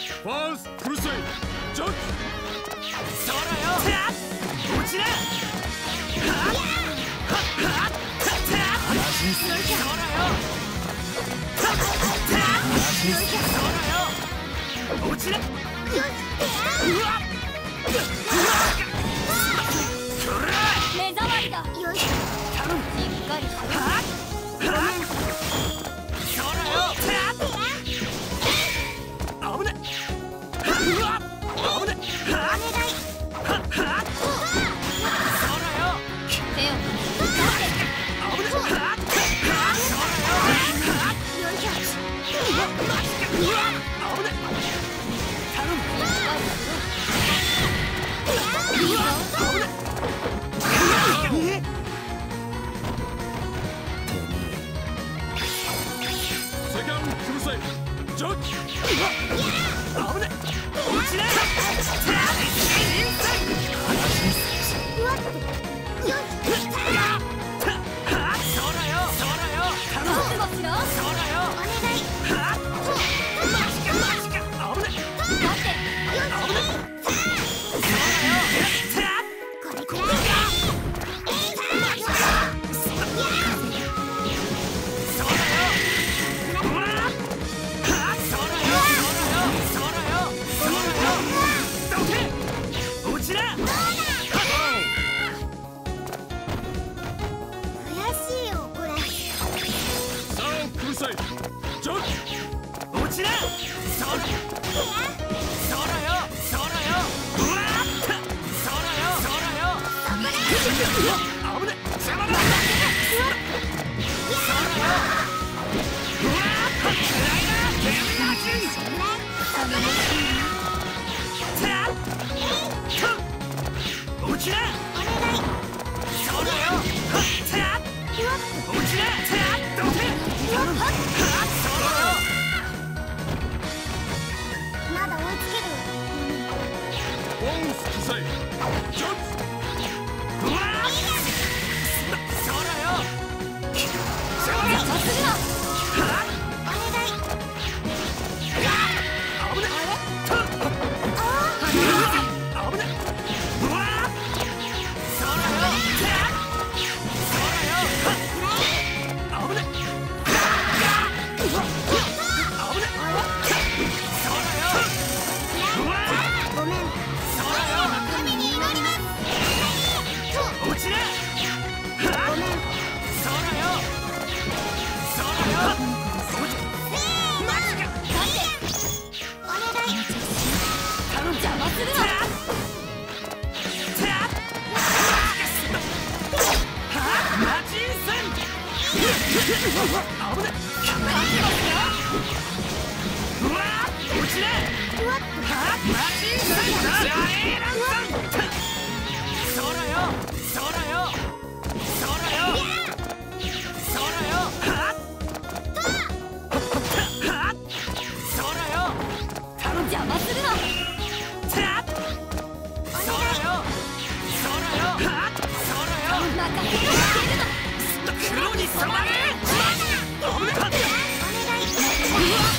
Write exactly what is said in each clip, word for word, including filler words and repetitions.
ファーストクルセイジャッジ。 そらよ落ちな。はっはっはっそらよそらよ落ちな。うわっ目障りだ。よし頼む。しっかりしろ。はっはっそらよ危ね。うわっ危ね。はっはっはっそらよ手を危ね。はっはっそらよはっよいしょ。うわっマジか。うわっ危ね。頼む。しっかりしろ。うわっ危ね。 セカンドクルセイジャッジ。 危ね。落ちな。うわっよし。そらよそらよ覚悟しろ。そらよお願い。はっマジかマジか危ね。だって危ね。そらよこれこれマジかそらよほらはっそらよそらよそらよそらよどけ落ちな。怪しいよこれ。 サードクルセイジャッジ。 落ちな。そらそらよそらようわっそらよそらようわ危ね。邪魔だ。そらようわっ暗いな。煙がちん落ちな。そらよ落ちな。どけ頼む。そらよまだ追いつける。 ファーストクルセイジャッジ。 うわっそらよ邪魔するな。はっお願い。危ね。とっ危ね。うわっそらよそらよ危ね。うわっ危ね。そらようわっごめん。そらよ神に祈ります。落ちな。ごめん。そらよそらよマジか。だってお願い頼む。邪魔するな。はっマジンさん危ね。うわっ落ちな。はっマジンさんジャエーランさんそらよそらよそらよそらよはっはっそらよ頼む。邪魔するな。そらよそらよはっそらよ任せろ。黒に染まれ。危ねかった。うわっ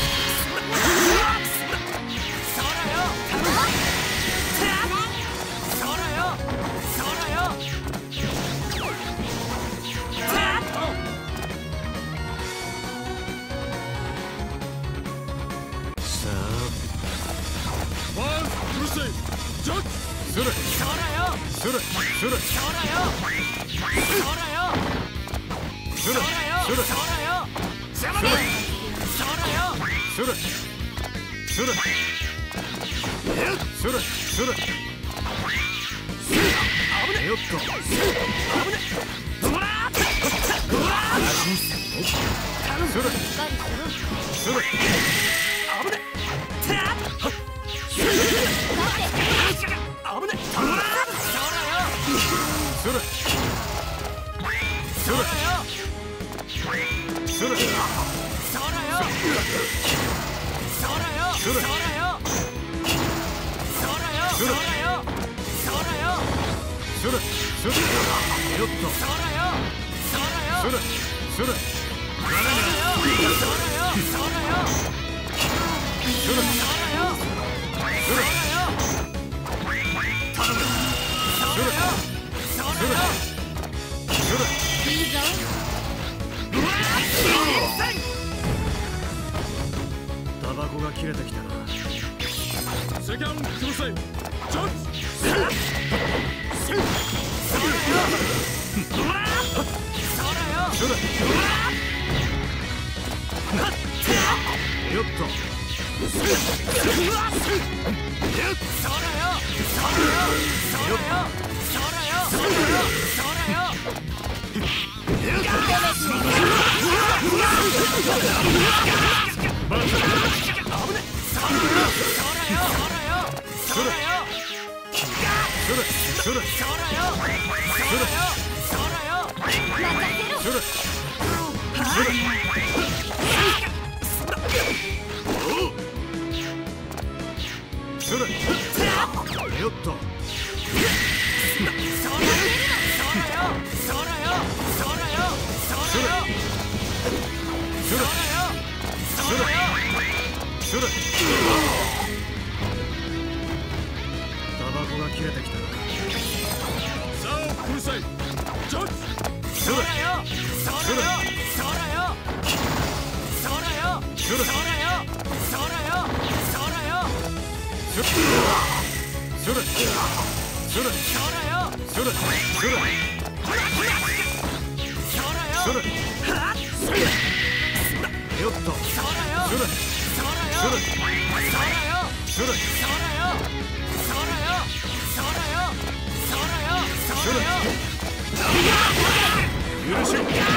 そらよ頼む。そらよそらよさあファーストクルセイジャッジ。それそらよそれそれそらよそらよそれそらよそらよ邪魔だ。そらよそれそれそれそれ危ね。 よっと危ね。うわーうわー頼む。 それしっかりしろ。 それ危ね。てあっだって危ね。うわーそらよそれそらよそれそらよそらよそらよそらよそらよそらよそれそれよっとそらよそらよそれそれそらよそらよそらよそらよタバコが切れてきたな。 セカンドクロセイジャッジ。 よっと。よっと。タバコが切れてきたな。 さあクロセイジャッジ。 そらよ、そらよ、そらよ、そらよ、そらよ、そらよ、そらよ。 それそれそれそれそれよっとそれそれそれそれ許し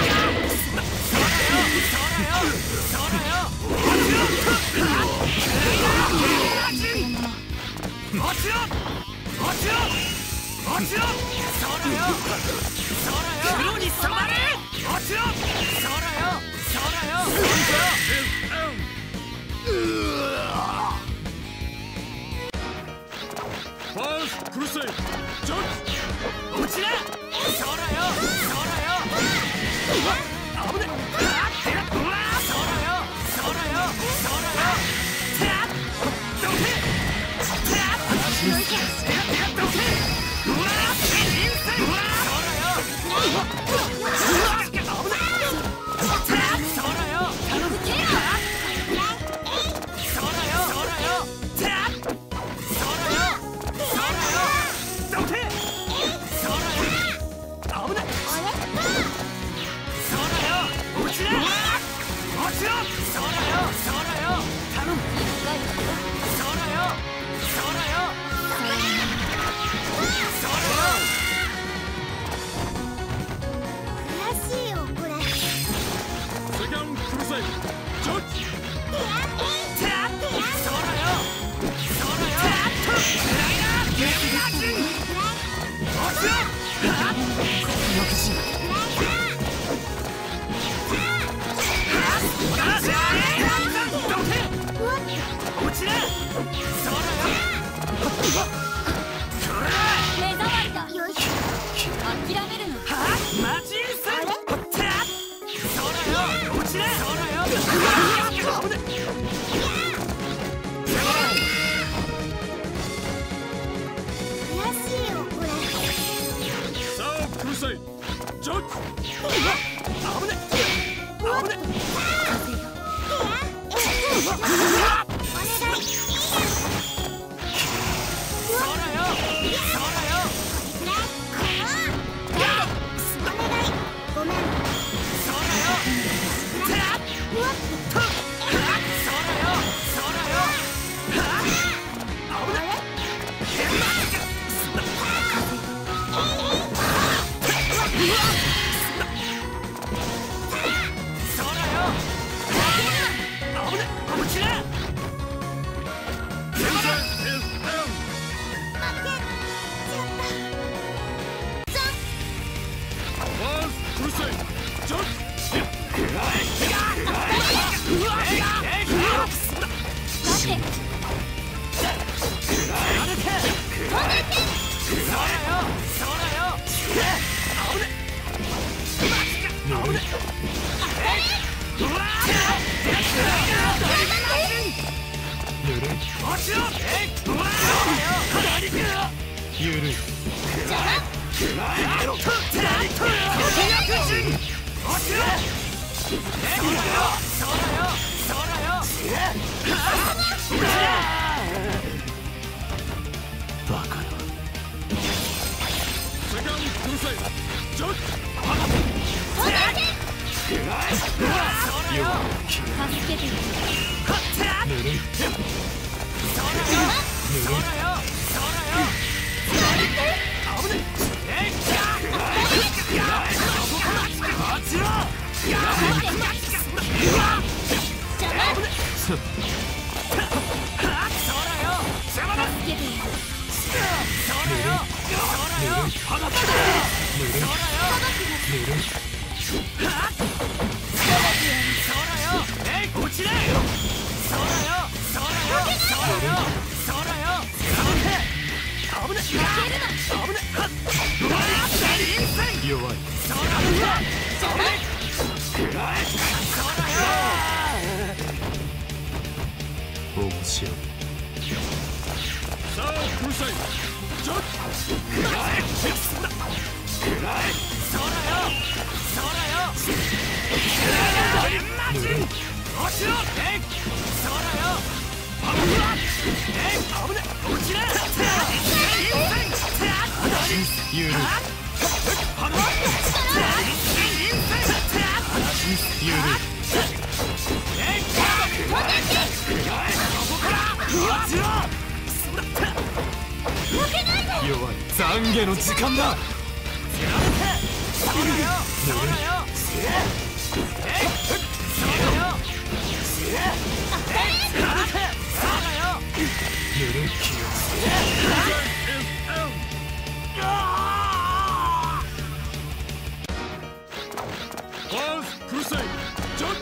落ちろ！落ちろ！落ちろ！そらよ！そらよ！黒に染まれ！落ちろ！そらよ！そらよ！ ファーストクルセイジャッジ。 落ちな！そらよ！そらよ！危ね！そらよ！そらよ！そらよ！ 許落ちろ。えい。うわー。 ゆるい。バカな。 セカンドクルセイジャッジ。 助けてる。ぬるい。弱い。面白い。 さあクルセイジャッジ。 ゆるい。ゆるい。弱い。懺悔の時間だ。ぬるい。 ファーストクルセイジャッジ。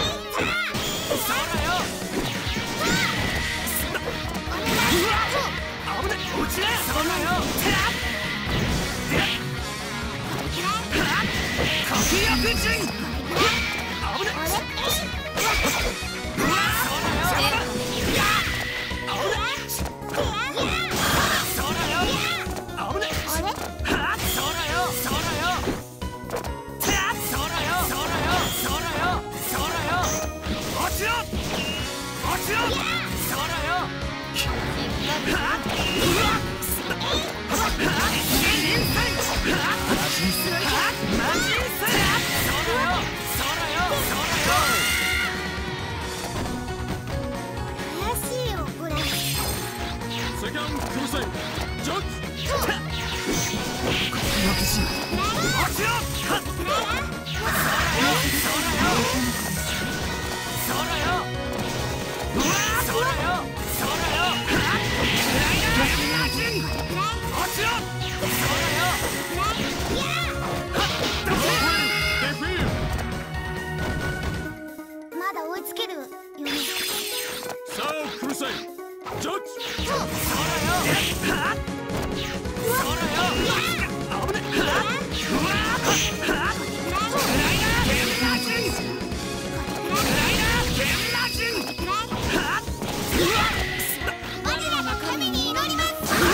セカンドクルセイジャッジ。 まだ追いつけるよね。 さあクルセイジャッジ。 我らの神に祈ります。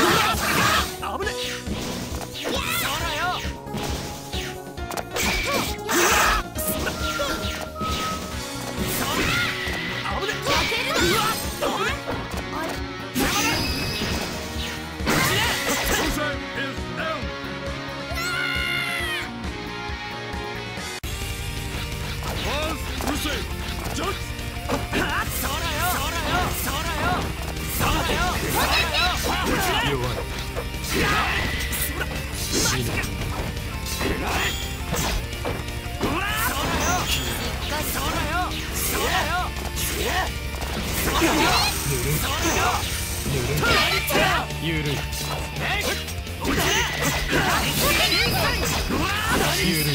ゆるい。ゆるい。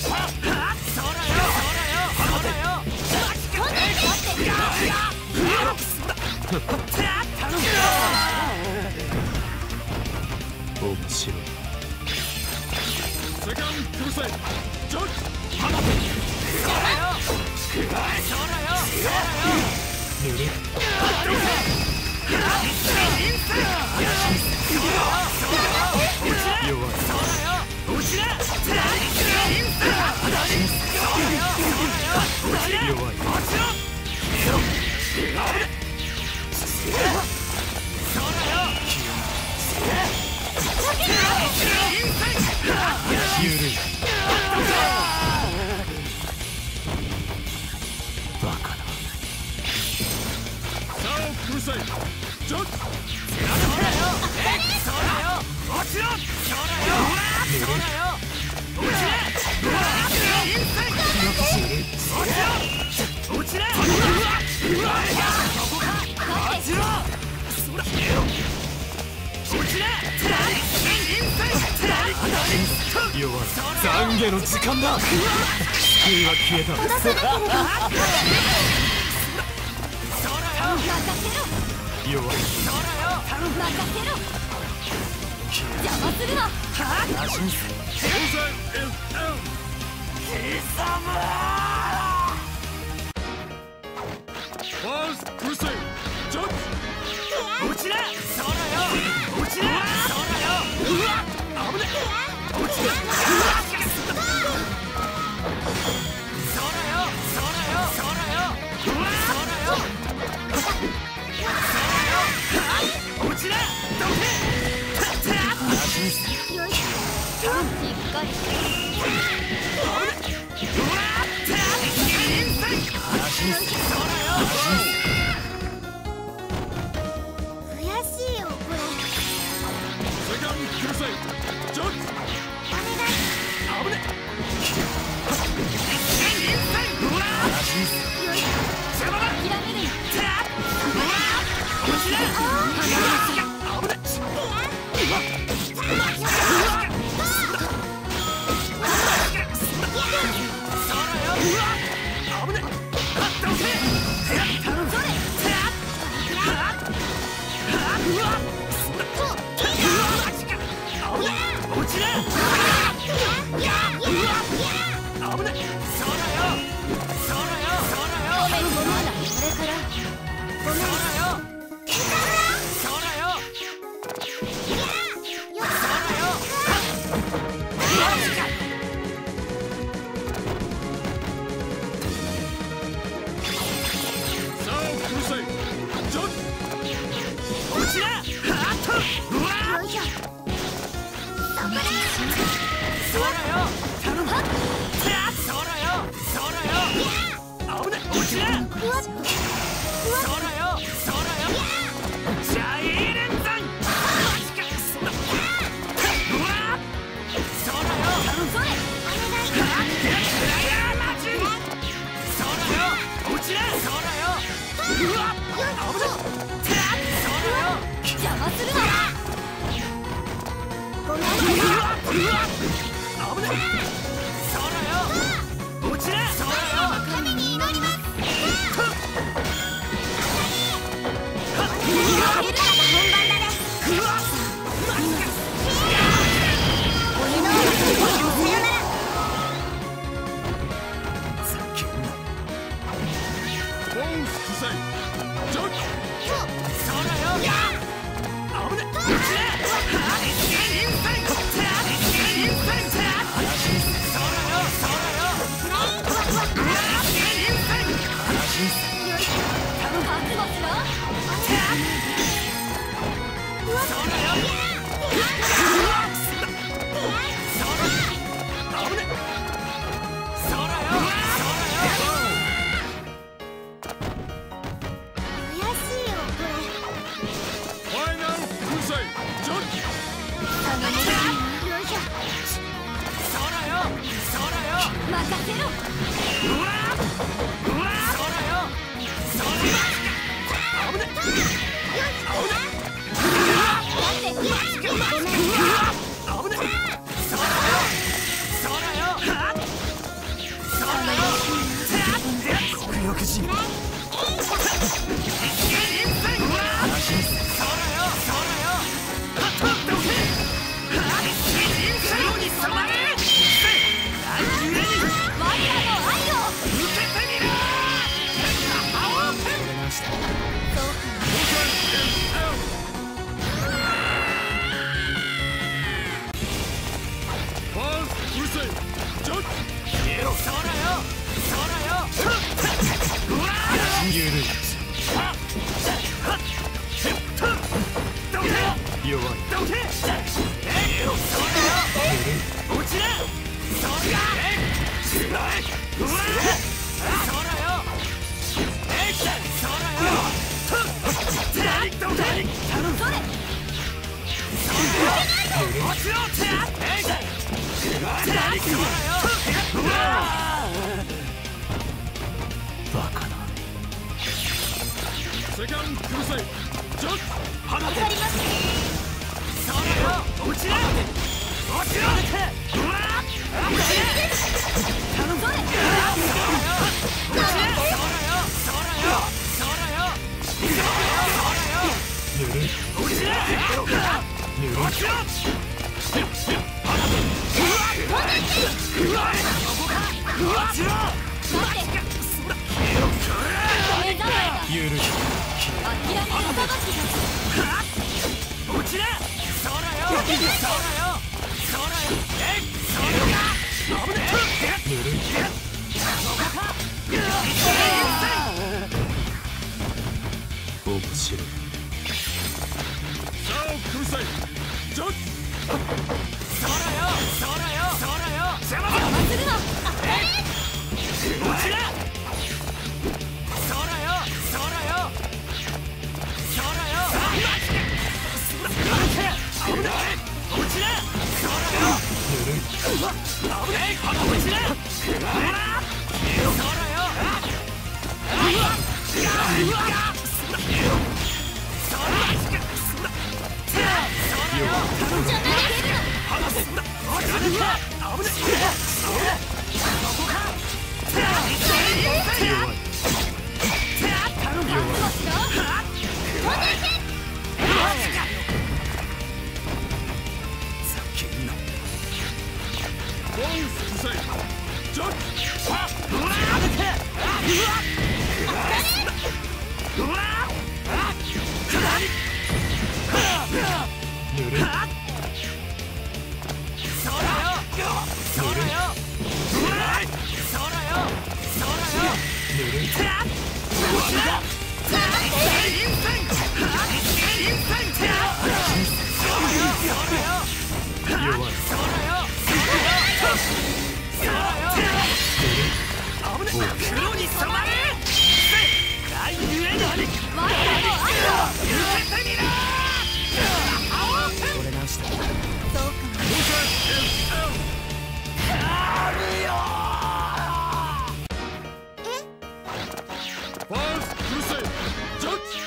面白い。 セカンドクルセイジャッジ。 ぬるい。 ゆるいバカださあうるさいジャッジ弱い懺悔の時間だ救いは消えた任せろ弱い任せろ邪魔するな馴染みせファーストクルセイジャッジ落ちなそうだよ落ちなそうだようわ危ね落ちなそうだよそうだよそうだようわそうだよそうだよ落ちなどけよいしょしっかり悔しいよこれセカンドクルセイジャッジお願い危ねよいしょ邪魔だ諦めるよ落ちなゆるい落ちろってえいそらよバカな。 セカンドクルセイジャッジ放てわかりますそらよ落ちろ落ちろってうわっ落ちれ頼むそらよ落ちれそらよそらよそらよそらよぬるい落ちれぬるい。 落ちろうわっ落ちろ待って目障りだゆるい。 諦めるさばきが落ちれそらよそらよそらよえいそらよ危ねえぬるい。面白い。 サオクルセイジャッジそらよそらよそらよ邪魔だ邪魔するな落ちれそらよそらよそらよ危ねえ落ちれそらよぬるい。 危ねえ落ちれそらようわうわそら邪魔できる離せ危ねえそこか弱い。 覚悟しろボンスクルセイジャッジぬるい。 そらよそらよそらよそらよぬるい。弱い。 黒に染まれ大ゆえに我らの愛を受けてみろ俺直した。 そうかファーストクルセイジャッジ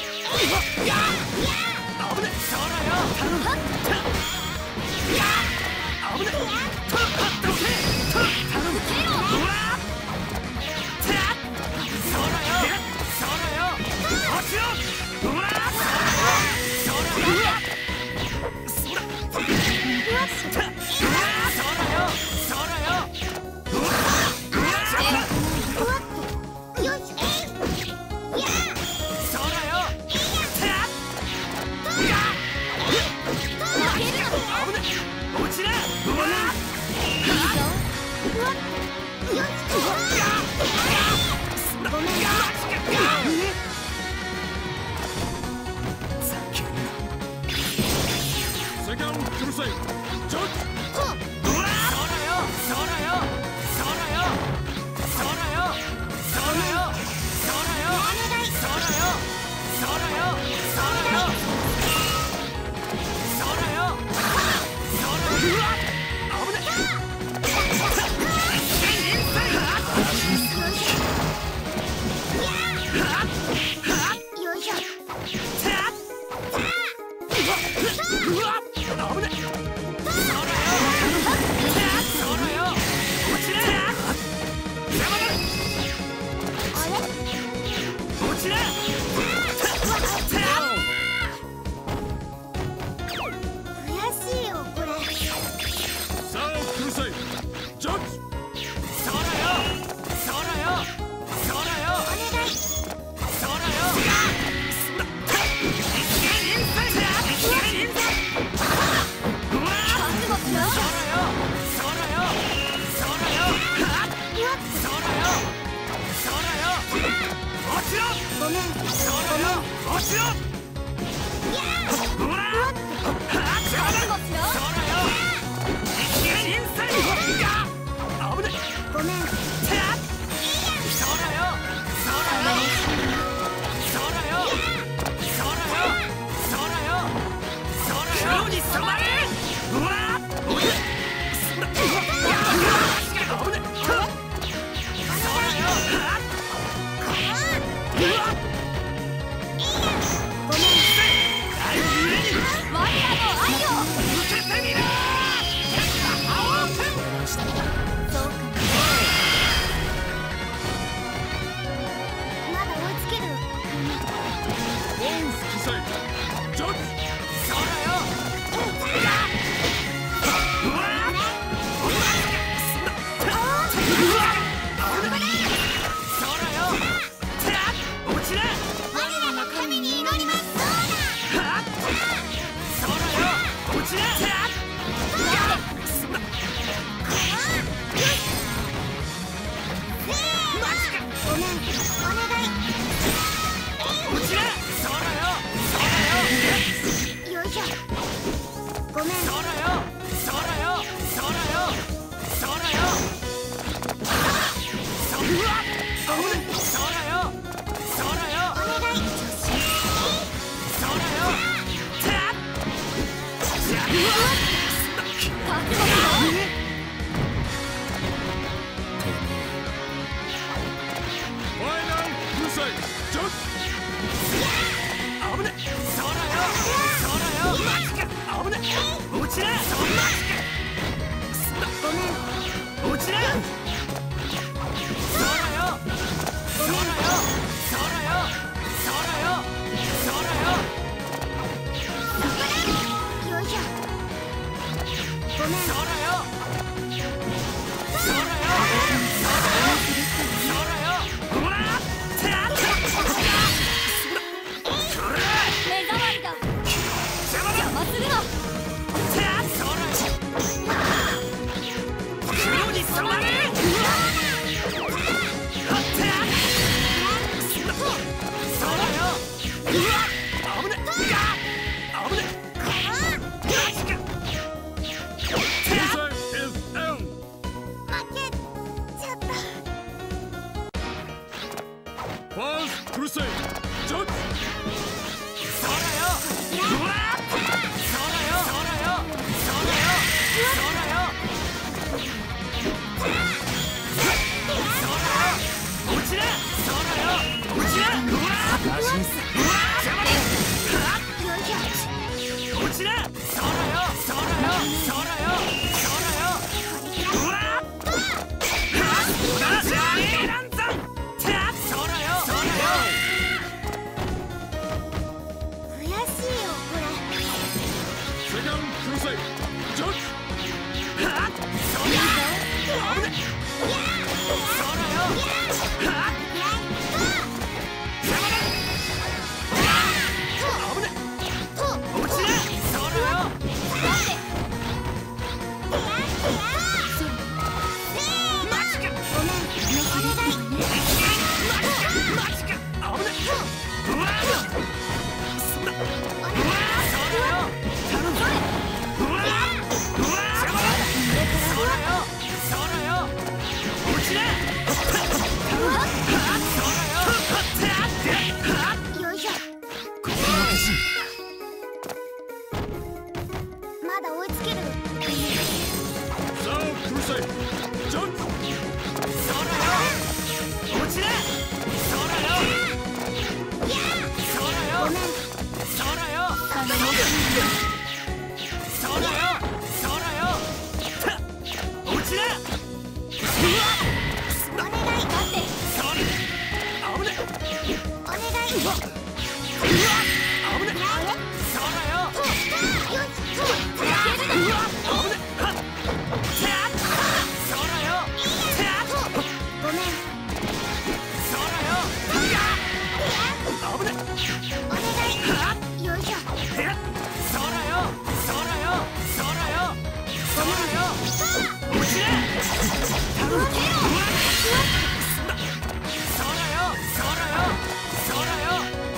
危ねそらよ頼む危ねどけ頼むうわそらよそらよ落ちろうわそらよそらそらよそらようわそらよせいジャッジそうだよ落ちな我らの神に祈ります。 そうだよ落ちなごめん、お願い。 落ちなそうだよよいしょ。ごめん。 そうだよそうだよそうだよそうだよそうだよそうだよそうだよお願い。 そうだよファイナルクルセイジャッジ危ねそうだよそうだよマジか危ね落ちなそんなごめん。 落ちなそうだよそうだよそうだよそうだよそうだよよいしょ。ごめん。 そうだよそうだよそうだよそうだよほらてあっ目障りだ。邪魔するな。 てあっそうだよ黒に染まれそうだようわ危ね危ねマジかクルセイ is end 負けちゃった。 ファーストクルセイジャッジそうだようわそうだよそうだよそうだよそうだよそうだよ落ちなそうだよ落ちなうわ安心すうわ邪魔だよいしょ。 落ちなそうだよそうだよそうだよそうだようわだじゃねえなんざそうだよそうだよ悔しいよ、これ。 セカンドクルセイジャッジはっそうだよ危ねそうだよはっ邪魔だ危ね落ちなそうだよマジかごめん。お願い。 マジか危ねうわそうだうわそうだよ頼むうわうわ邪魔だそうだよそうだよ落ちな頼むそうだよよいしょ。 心の消しまだ追いつける。 サードクルセイジャッジそうだよ落ちなそうだよそうだよごめん。 そうだよそうだよそうだよ落ちなうわお願い。待って。 そうだ危ねお願い。 うわ危ねあれ。 そうだよよし。 うわ危ねはっそうだよごめん。 そうだよ危ねお願い。よいしょ。 えっそうだよそうだよそうだよそうだよ落ちな頼むうわそうだよそうだよそうだよ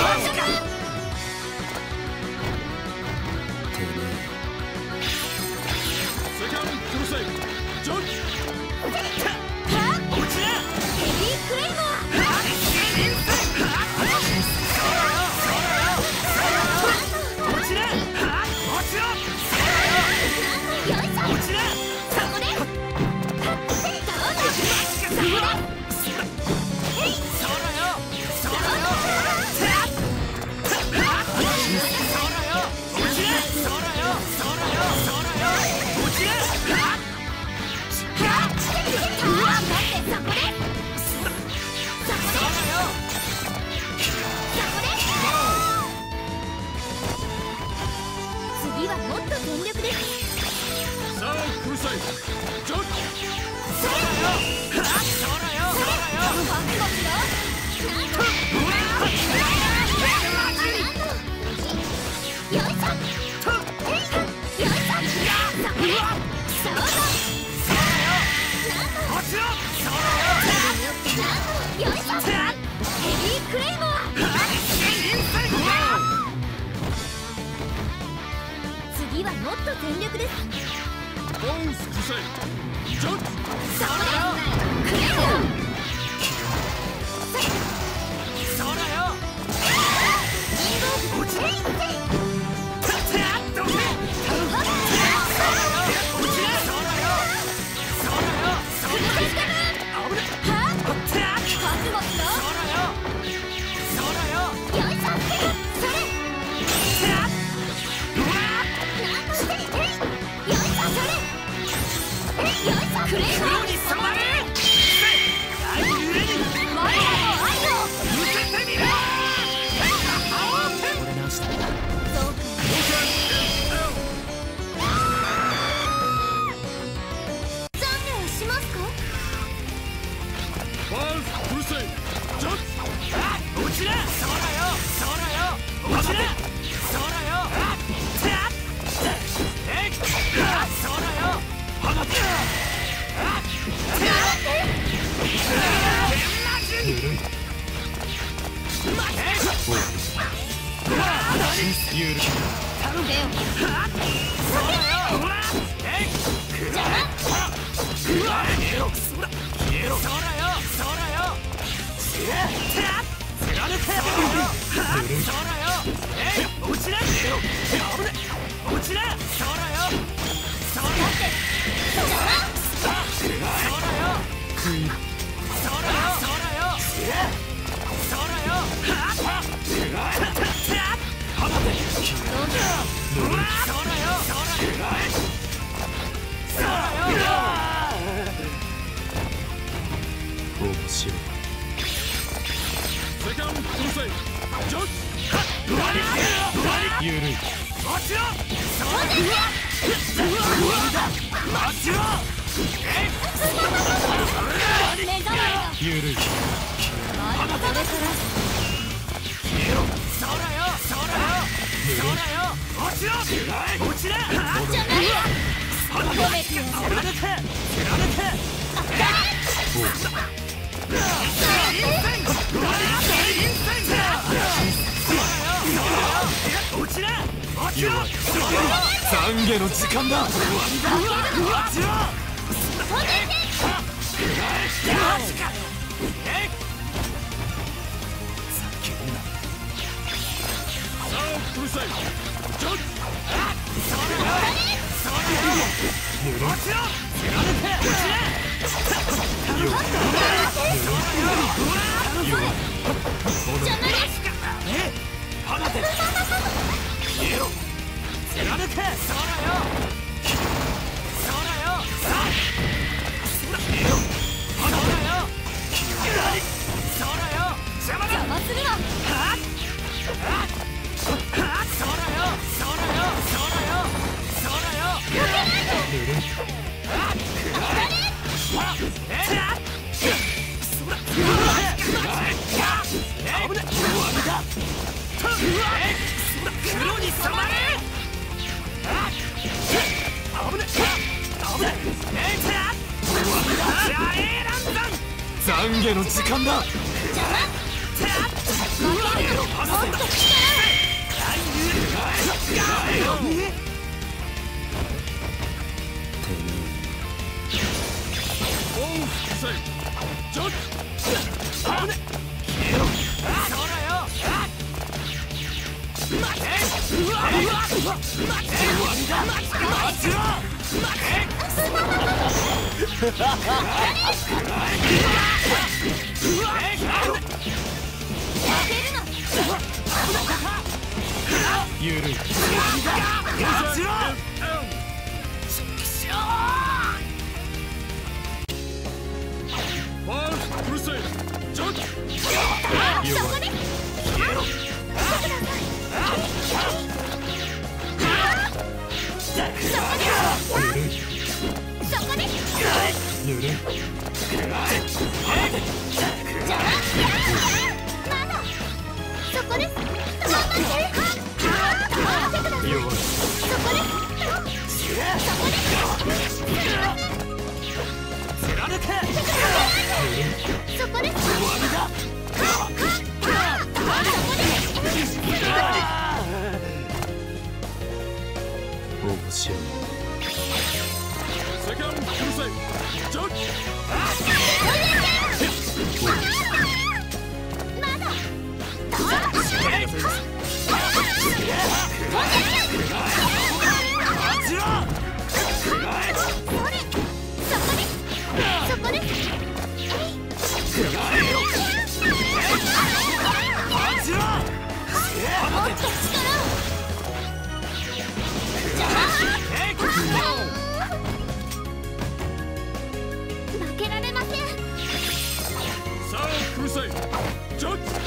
セカンドクルセイジャッジ落ちなヘビークレイモア落ちな落ちろよいしょ落ちなそこでどうだそこでへいそらよそらよそらよ落ちなそらよそらよそらよ落ちなうわ待ってそこでそこでそらよそこで次はもっと全力ですさあクルセイジャッジそらよそらよそらよ覚悟しろなんとよいしょへいよいしょそこでそうだ落ちろよいしょヘビークレイモア次はもっと全力ですボンスクルセイジャッジそこでクレイモアそらよリンゴ落ちへいせいクレイモアに染まれ愛ゆえに我らの愛を受けてみろ俺直したそうか残念しますかボンスクルセイジャッジ落ちなそらよそらよ落ちなそらよえいそらよ放てぬるいゆる頼んでよ面白いセカンドクルセイジャッジゆるい目覚めがゆるいまだこれからじゃないよ褒めてやる弱い懺悔の時間ださあクルセイジャッジ邪魔するわ黒に染まれ懺悔の時間だ邪魔ゆるい。ゆるい。面白い。 セカンドクルセイジャッジ。 負けられません。 さあクルセイジャッジ。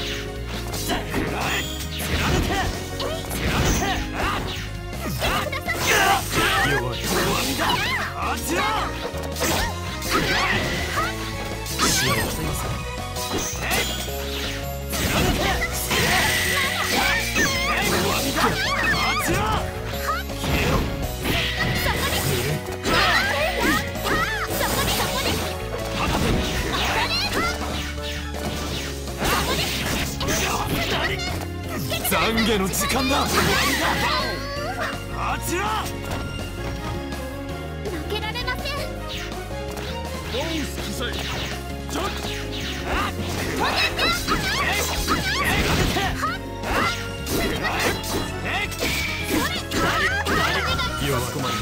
弱い。幸せなさ。懺悔の時間だ。 負けられません。 ボースクルセイジャッジ。 弱くま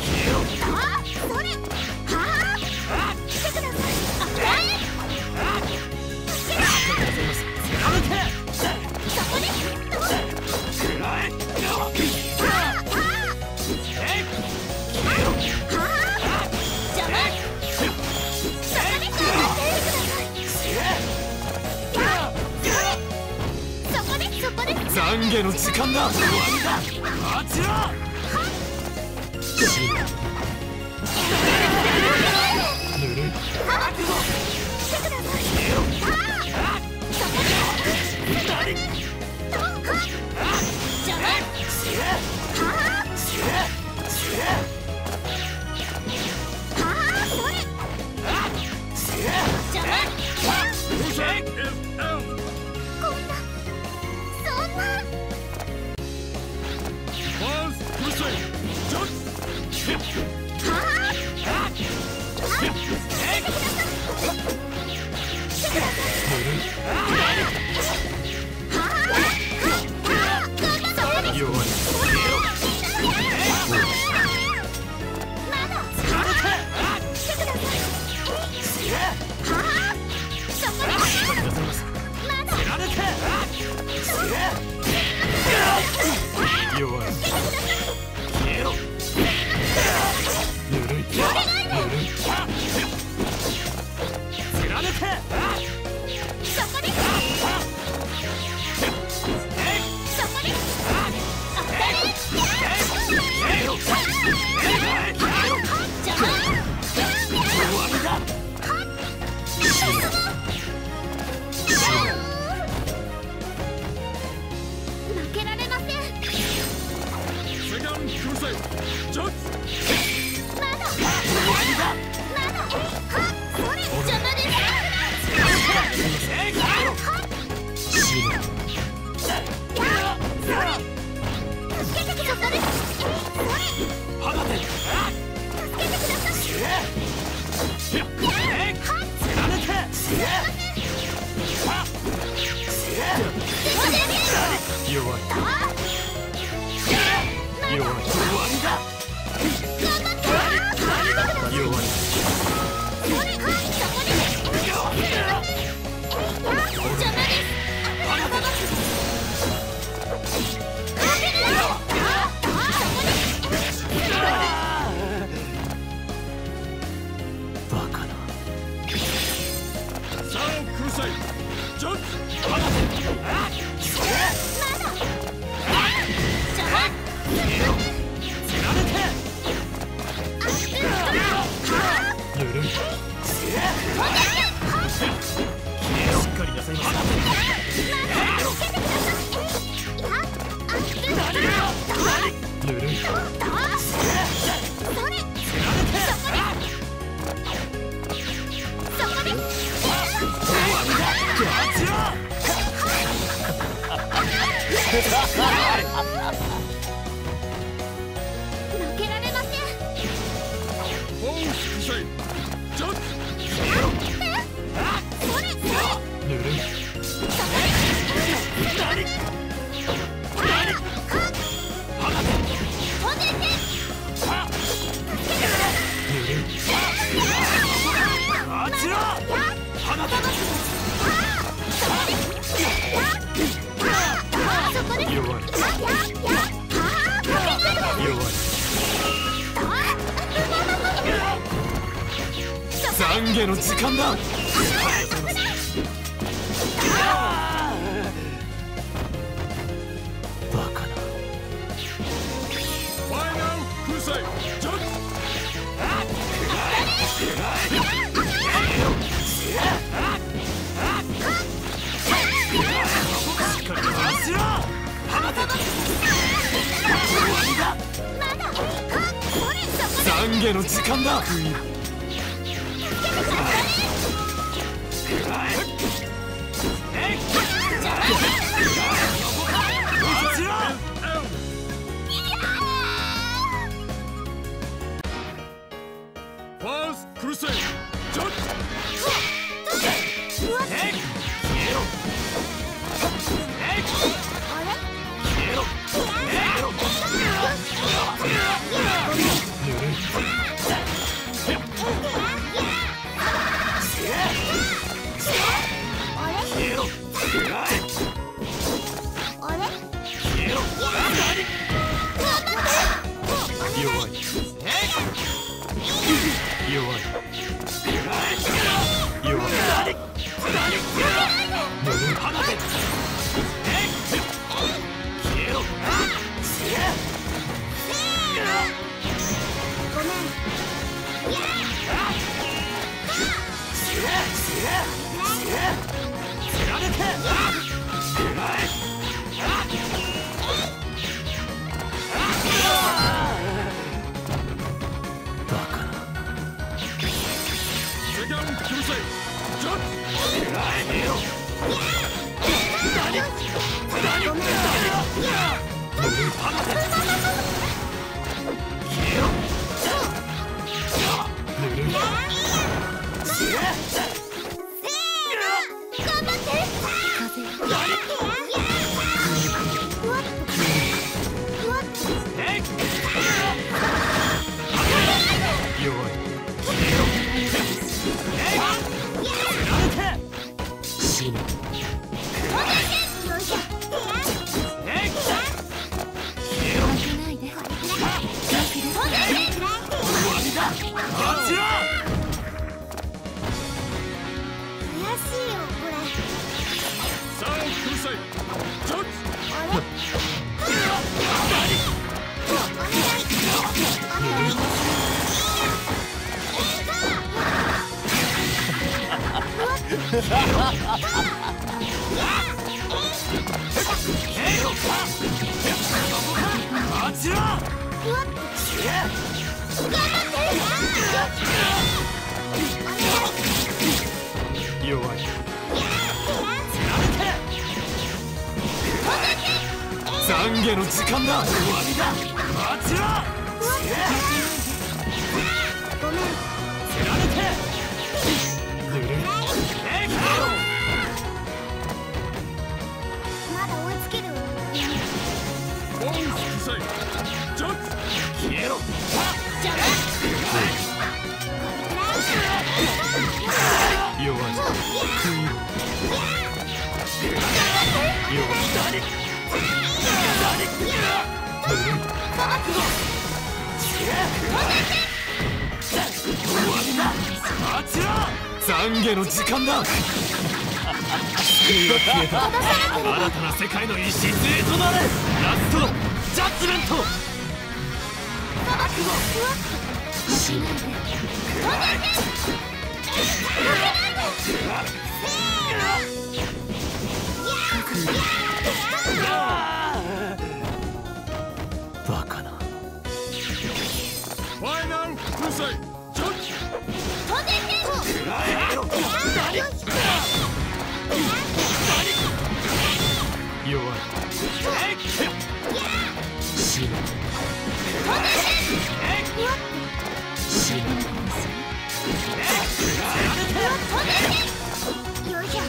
懺悔の時間だ。ぬるい。弱い。弱い。ぬるい。ぬるい。 負けられません。 セカンドクルセイジャッジ。 まだまだそれ邪魔です。 弱い弱い弱いバカなさあクルサイジャッジぬるいしっかりなさいませぬるい負けられません。 フォースクルサイジャッジぬるい弱い弱い懺悔の時間だバカなファイナルクルサイジャッジ懺悔の時間だファーストクルサイジャッジ弱い弱い弱いバカなセカンドクルサイジャッ弱い死ぬさあクルサイジャッジ弱い懺悔の時間だごめん釣られてぬるいえいかまだ追いつけるボーンスセイジャッ消えろ邪魔弱い食い弱いぬるい懺悔の時間だ。救いは消えた。新たな世界の礎となれ。ラストのジャッジメント。死ぬ。バカな。 ファイナルクルセイジャッジ弱い。死ぬ。死ぬ。 よいしょ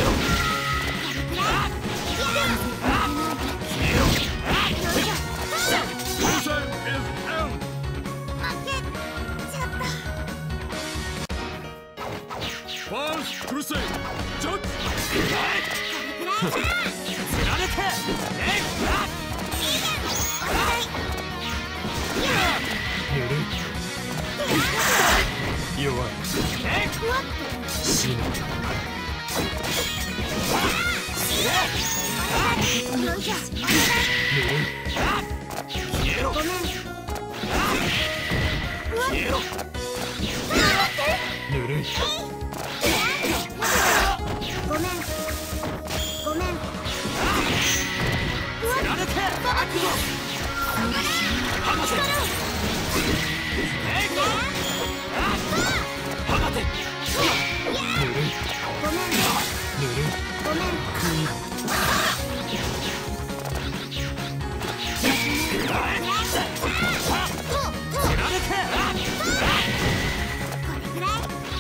ファーストクルセイジャッジ釣られてえいぬるい。弱い。死ぬ。 よいしょぬるい。 消えろごめん消えろぬるい。 ごめんごめん釣られて放てえい放てぬるい。 ごめんぬるい。 ごめん食い。 釣られてこれぐらい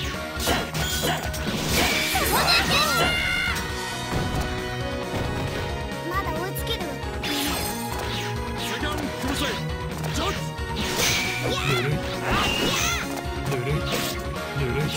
まだ追いつけるセカンドクルセイジャッジぬるい。ぬるい。ぬるい。ぬるい。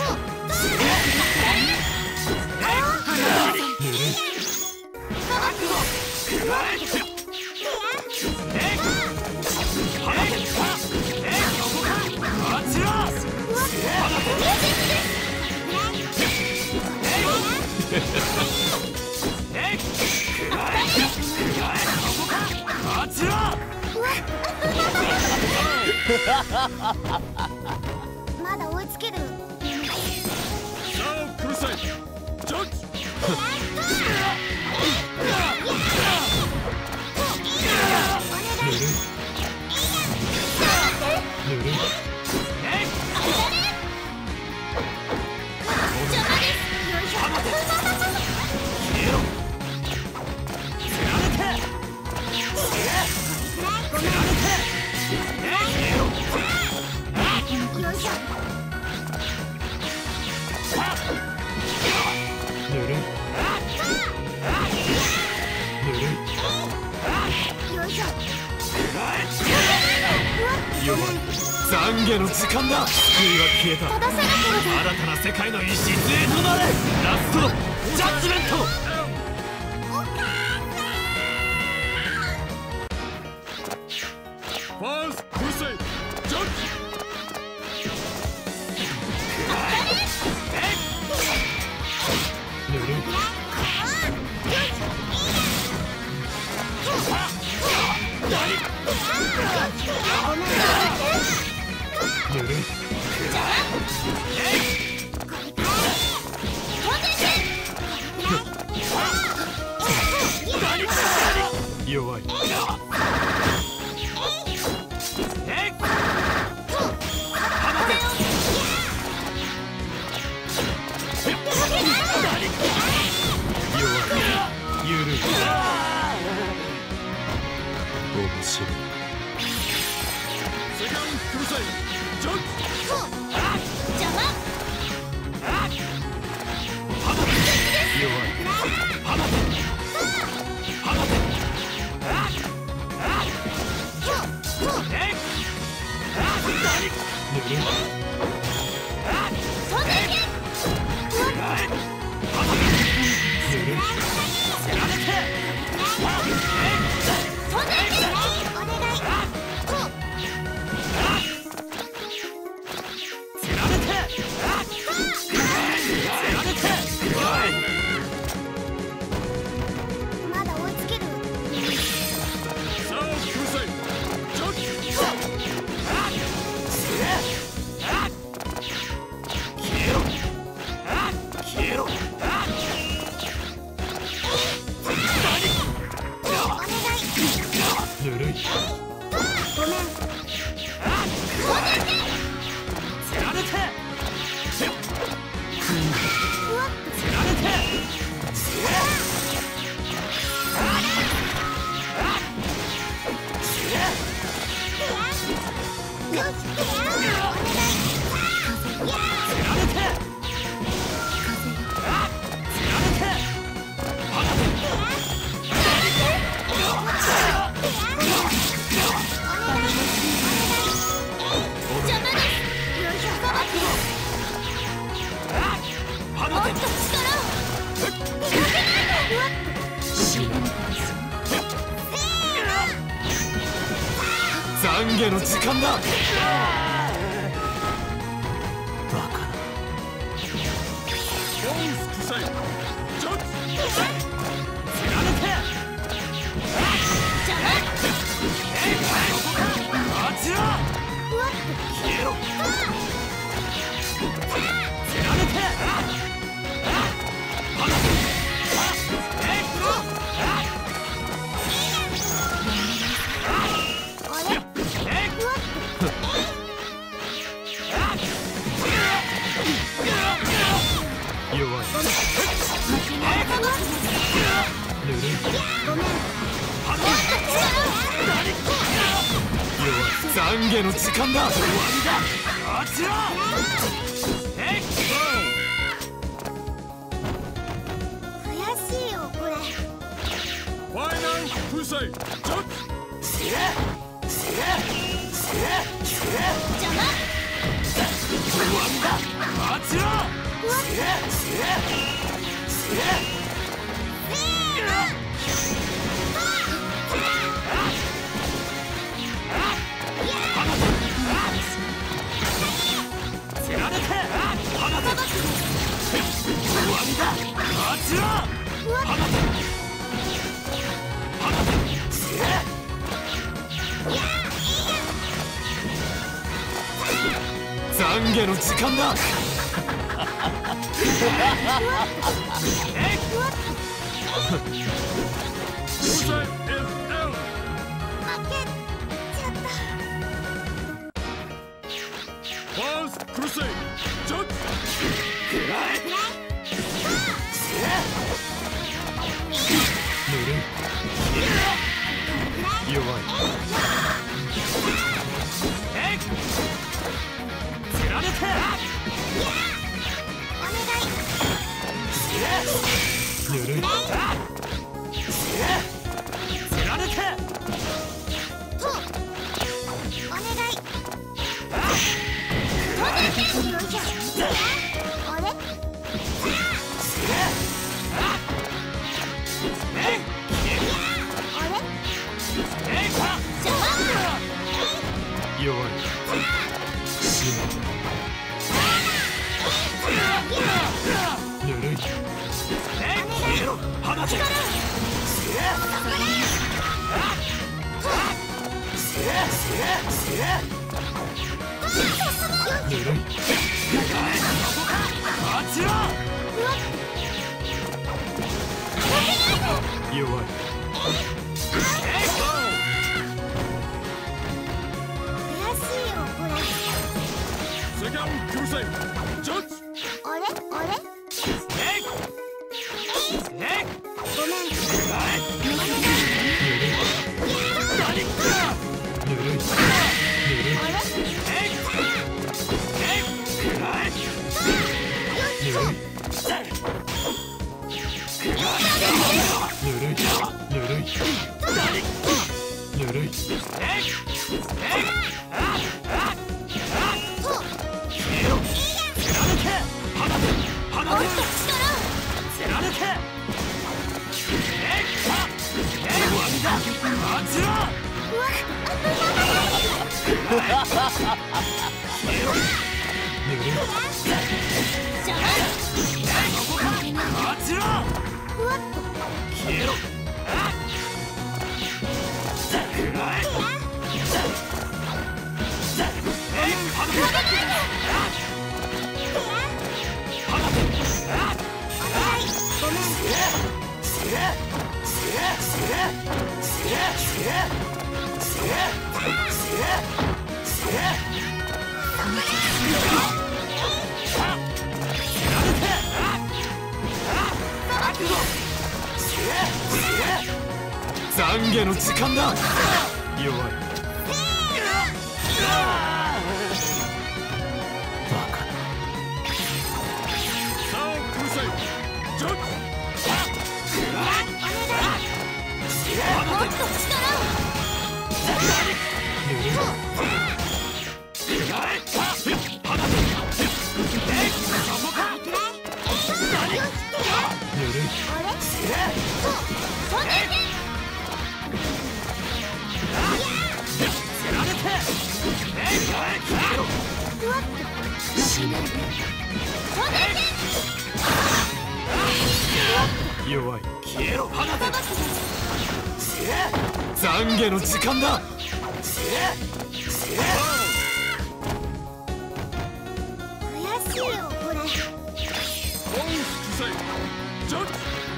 まだ追いつけるサードクルセイジャッジぬるい。ぬるい。ぬるい。ぬるい。弱い。懺悔の時間だ。救いは消えた。 正さなければ新たな世界の礎となれ。ラストのジャッジメント。 ファーストクルセイジャッジぬるい。ぬるい。弱い。ゆるい。面白い。 セカンドクルセイジジャッジ邪魔弱い放て放てぬるい飛んでいけぬるいせられて飛んでいけお願いせられてせられてまだ追いつけるさあクルセイジャッジ消えろ消えろお願いぬるいごめんせられてせられて邪魔ですよいしょさばきもっと力を手がけないと懺悔の時間だ。バカな。 ボーンスクルセイジャッジ弱い。ぬるい。 ごめん弱い。懺悔の時間だ。 悔しいよこれファイナルクルセイジャッジ邪魔懺悔の時間だ。 クルセイ is out 負けちゃったファーストクルセイジャッジぬるい。弱い。ぬるい。弱い。死ぬ。ぬるい。ぬるい。弱い。 セカンドクルセイジャッジあれあれごめんぬるい。ぬるい。ぬるい。 あれい。懺悔の時間だ。弱い。バカだ。 さあうるさい。ジャッ弱い。消えろ。懺悔の時間だ。 悔しいよこれ。 ボンスうるさい。ジャッ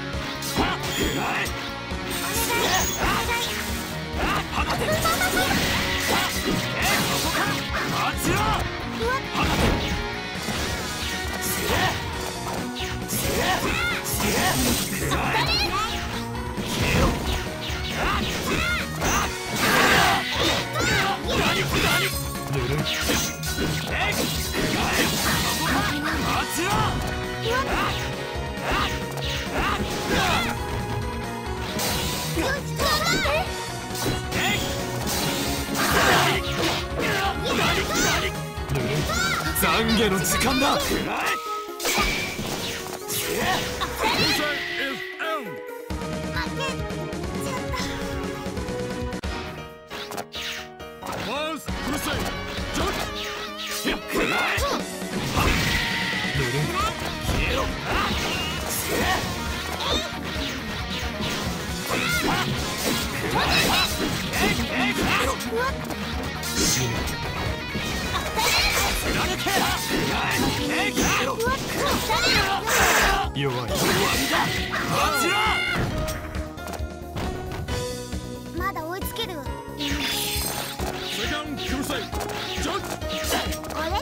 懺悔の時間だ。 うるさい エフエム。ボンスうるさい。ジャッ弱い。 まだ追いつける。 セカンドうるさい。ジャッあれ？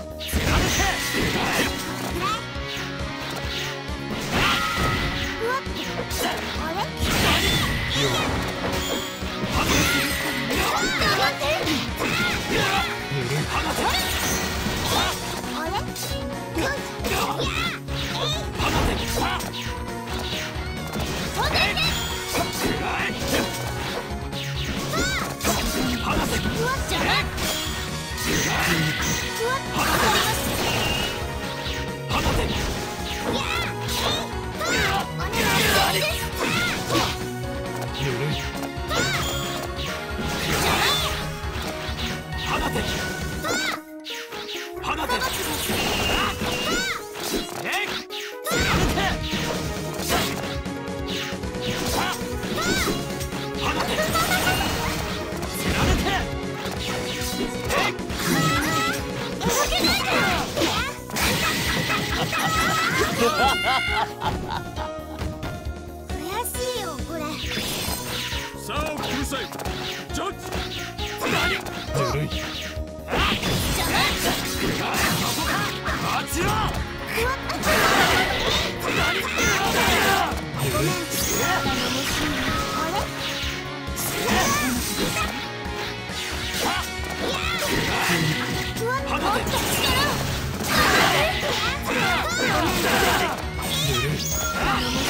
悔しいよこれ。 さあうるさい。ジャッずるい。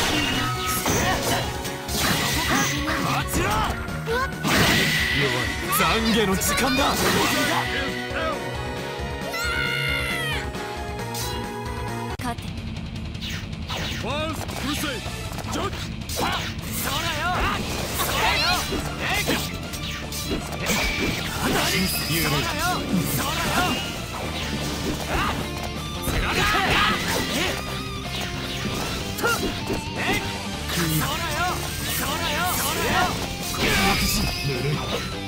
弱い。 懺悔の時間だ。 勝て。 ファーストクルセイジャッジ。 そうだよそうだよえいそうだよそうだよ貫けえそうだよそうだよそうだよぬるい。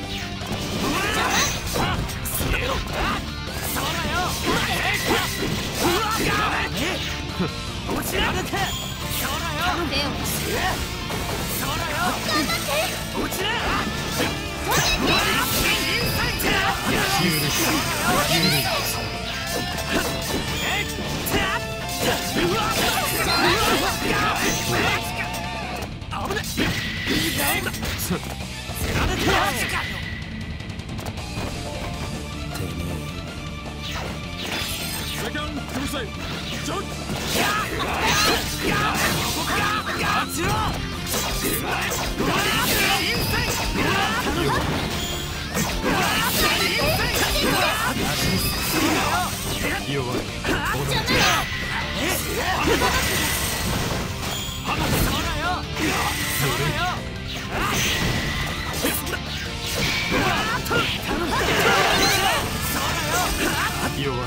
セカンドクルセイジャッジ。 弱い。弱い。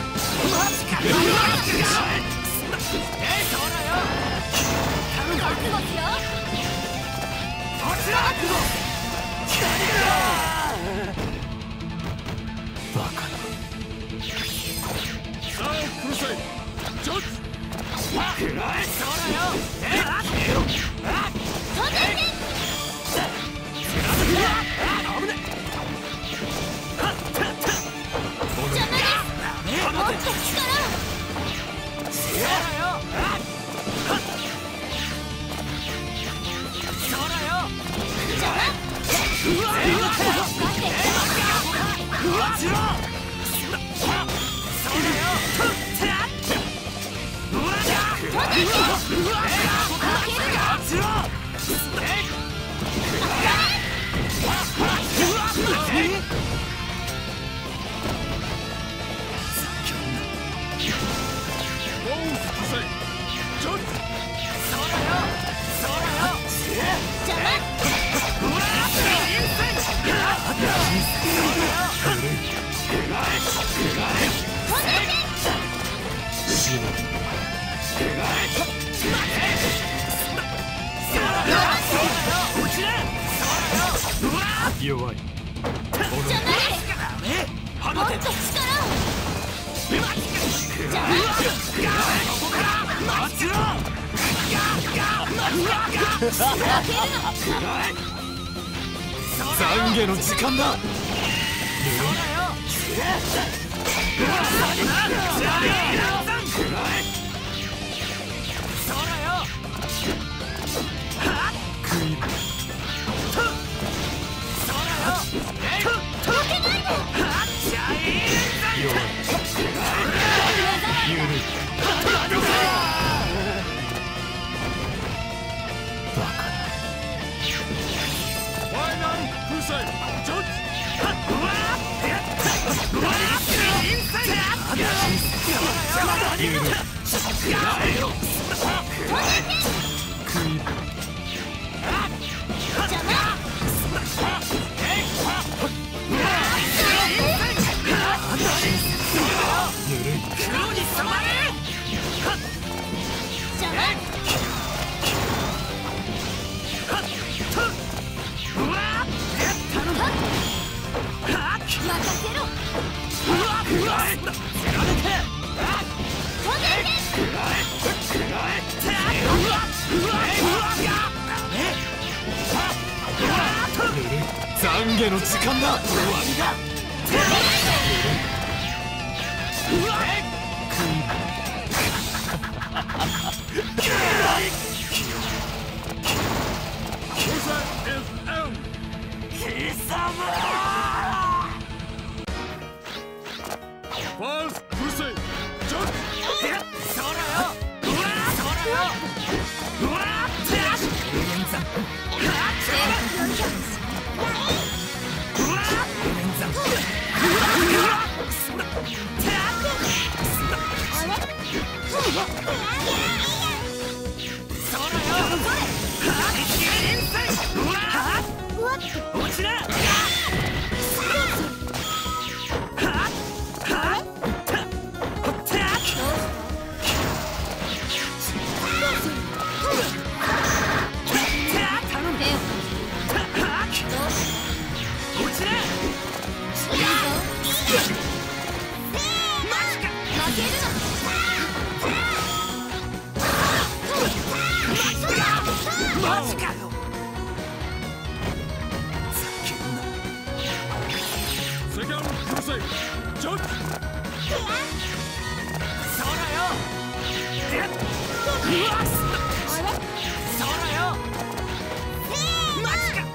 バカな。 サードクルセイジャッジ。 弱い。懺悔の時間だ。懺悔の時間だ。 マジかよ。 セカンドクルセイジャッジ。 そうだよ。うわっそうだよ。マジか。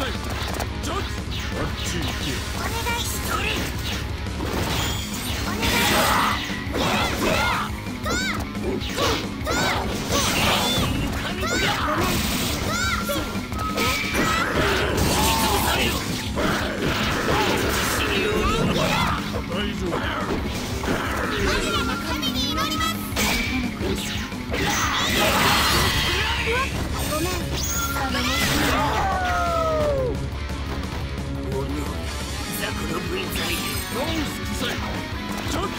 せジャッジあっち行けお願いしとるお願大丈夫我らの神に祈りますごめん頼もしいザコの分際ナウスクセジャッジ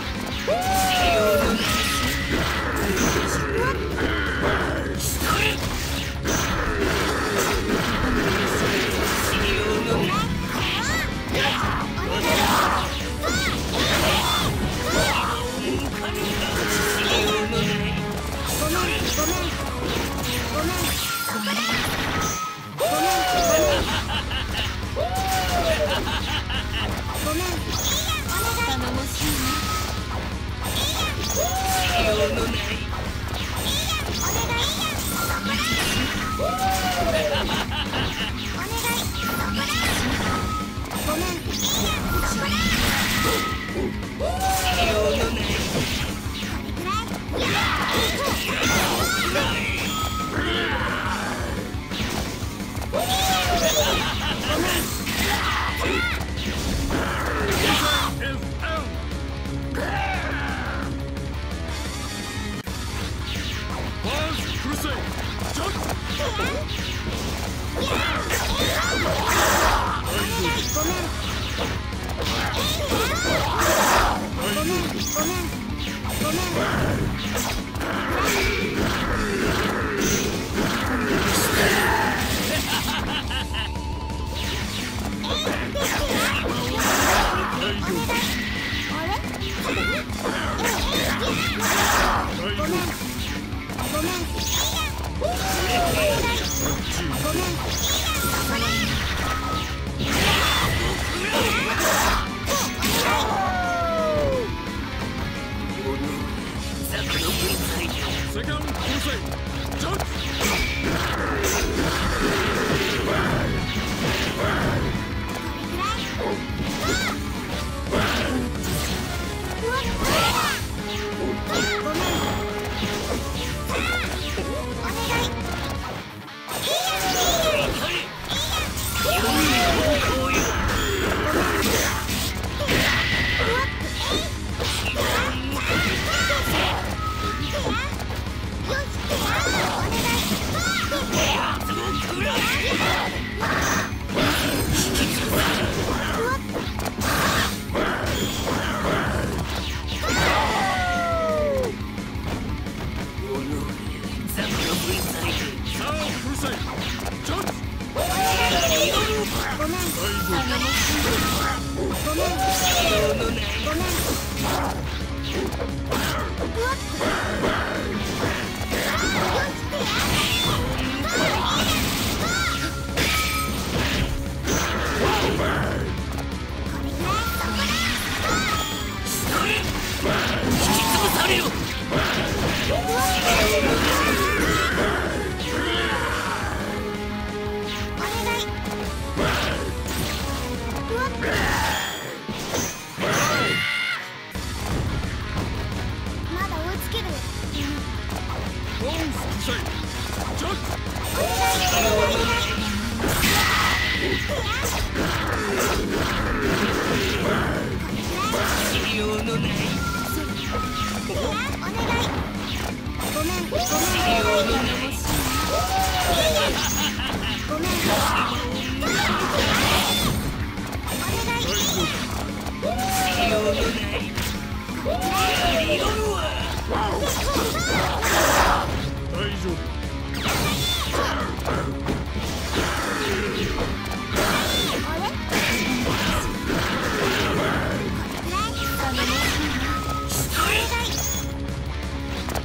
セカンドクルセイジャッジお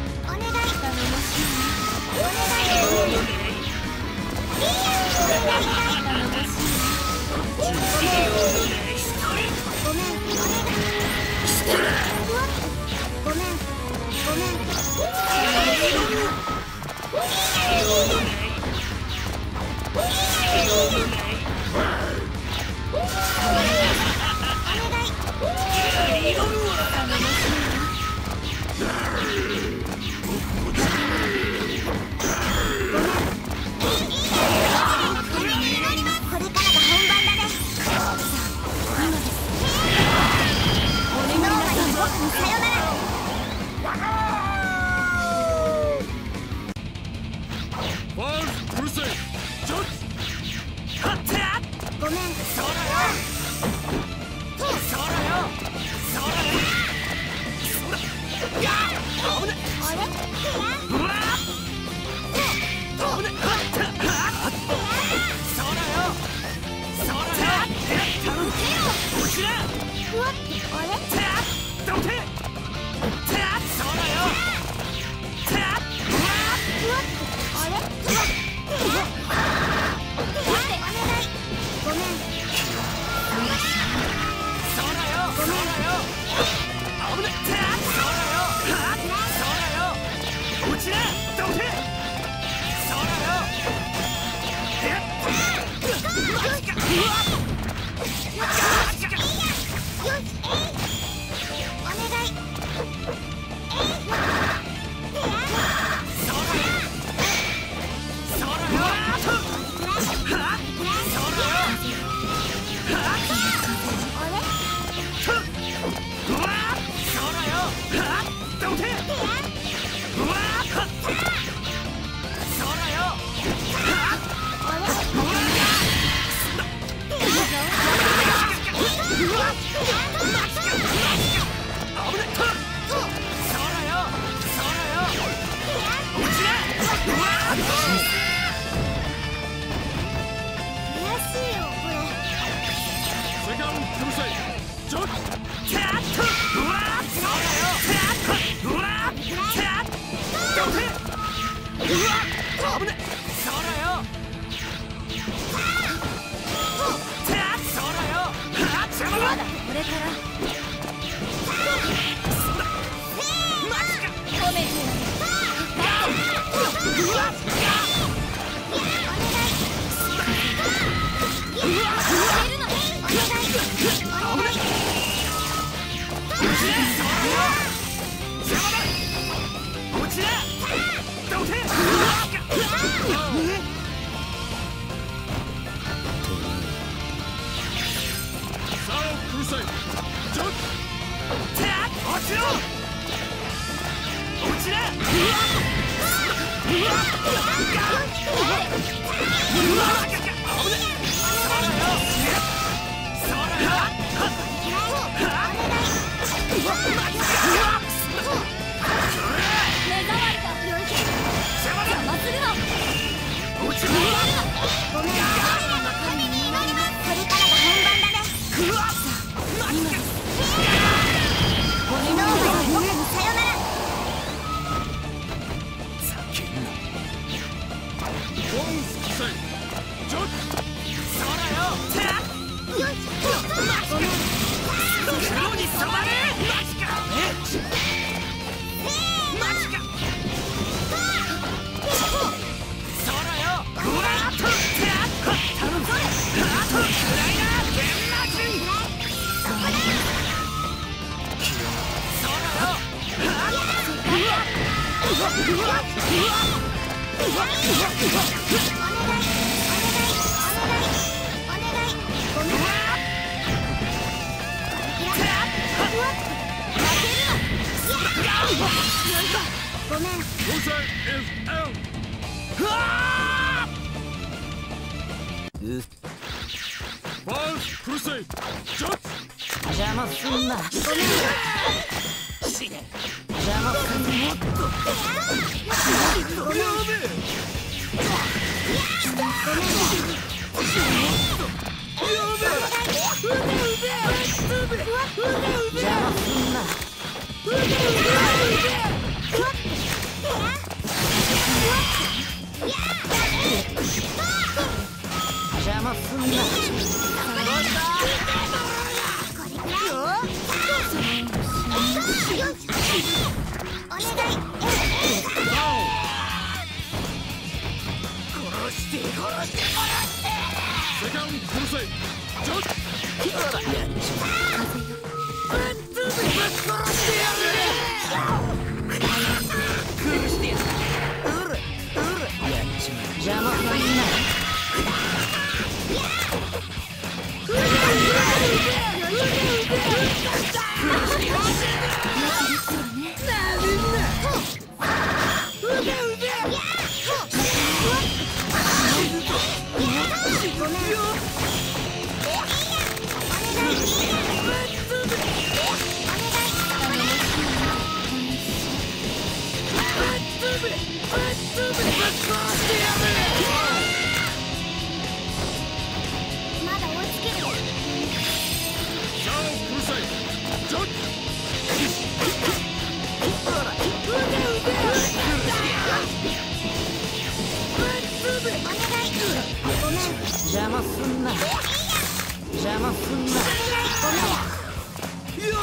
セカンドクルセイジャッジ邪魔すんな邪魔すんなやべ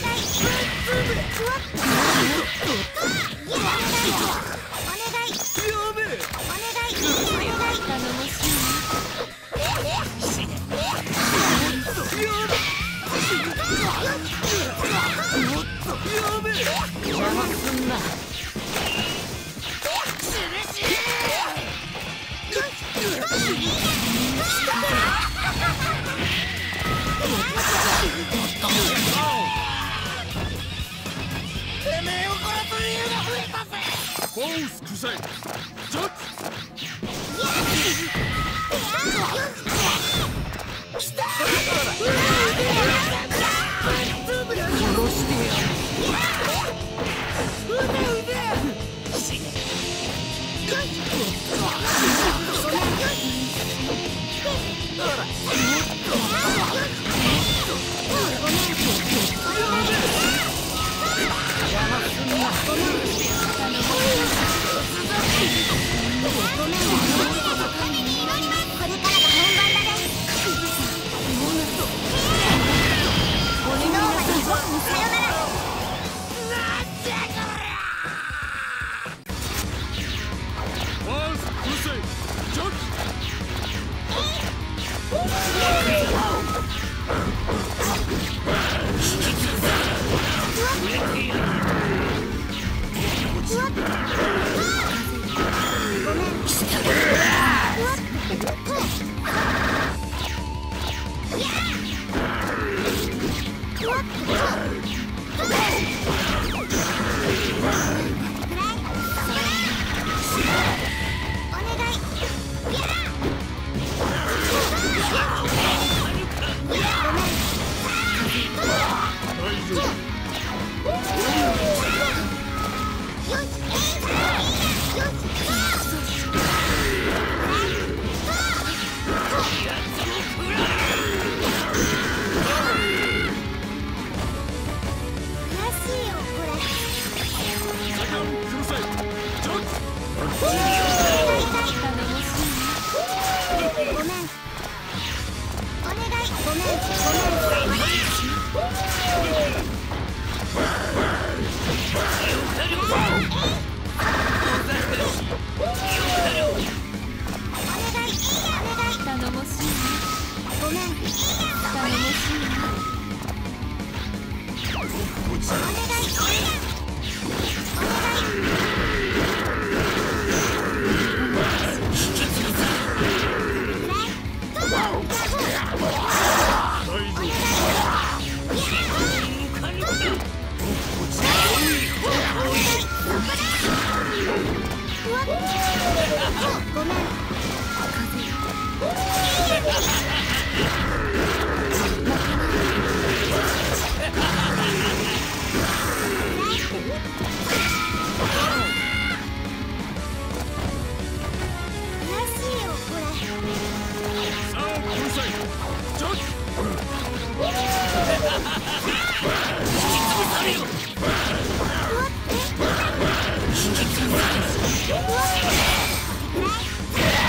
フォースクサイジャッうわっ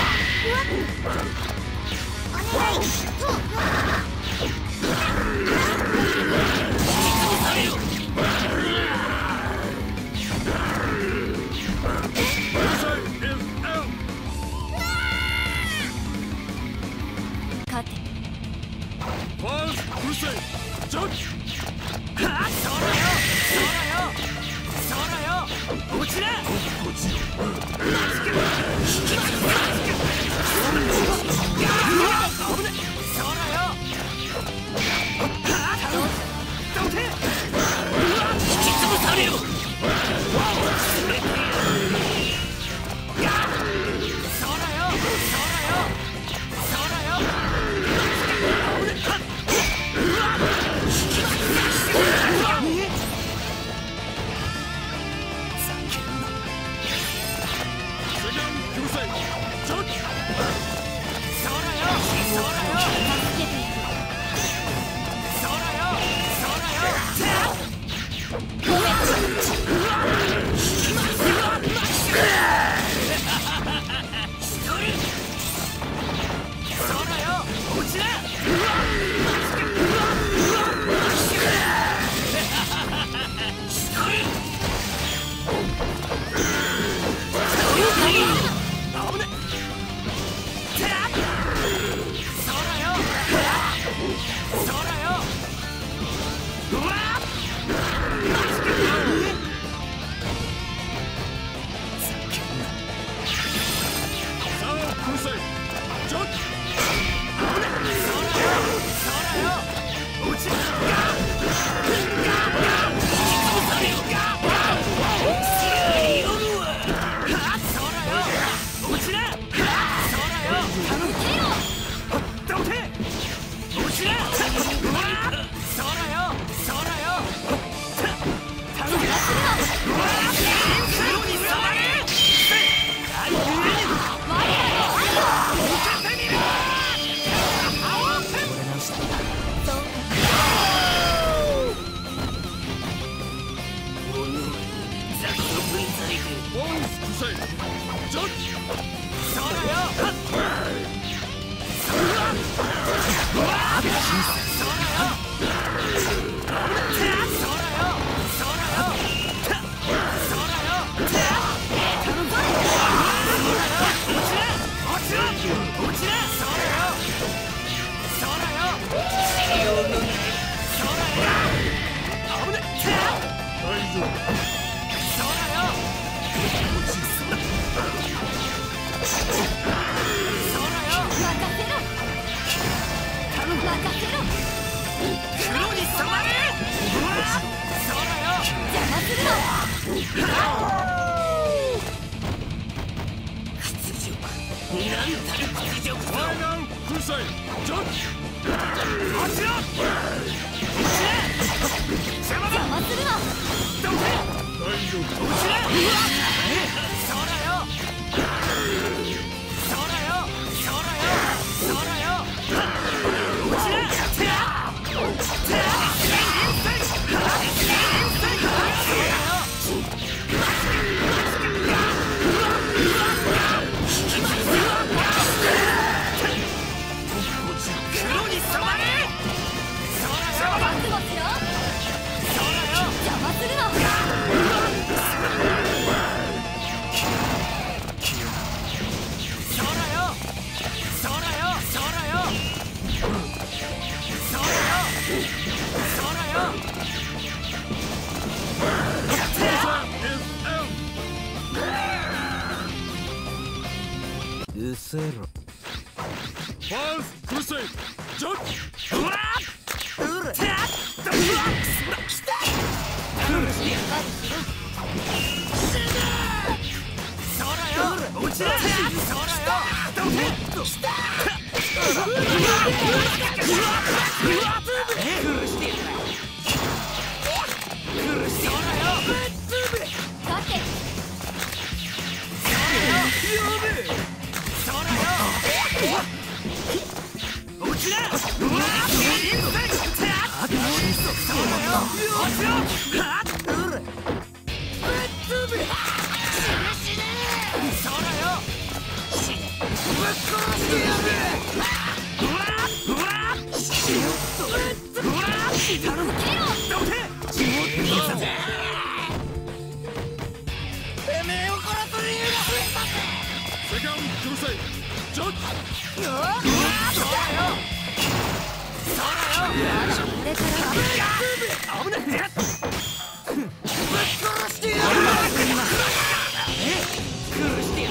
苦しい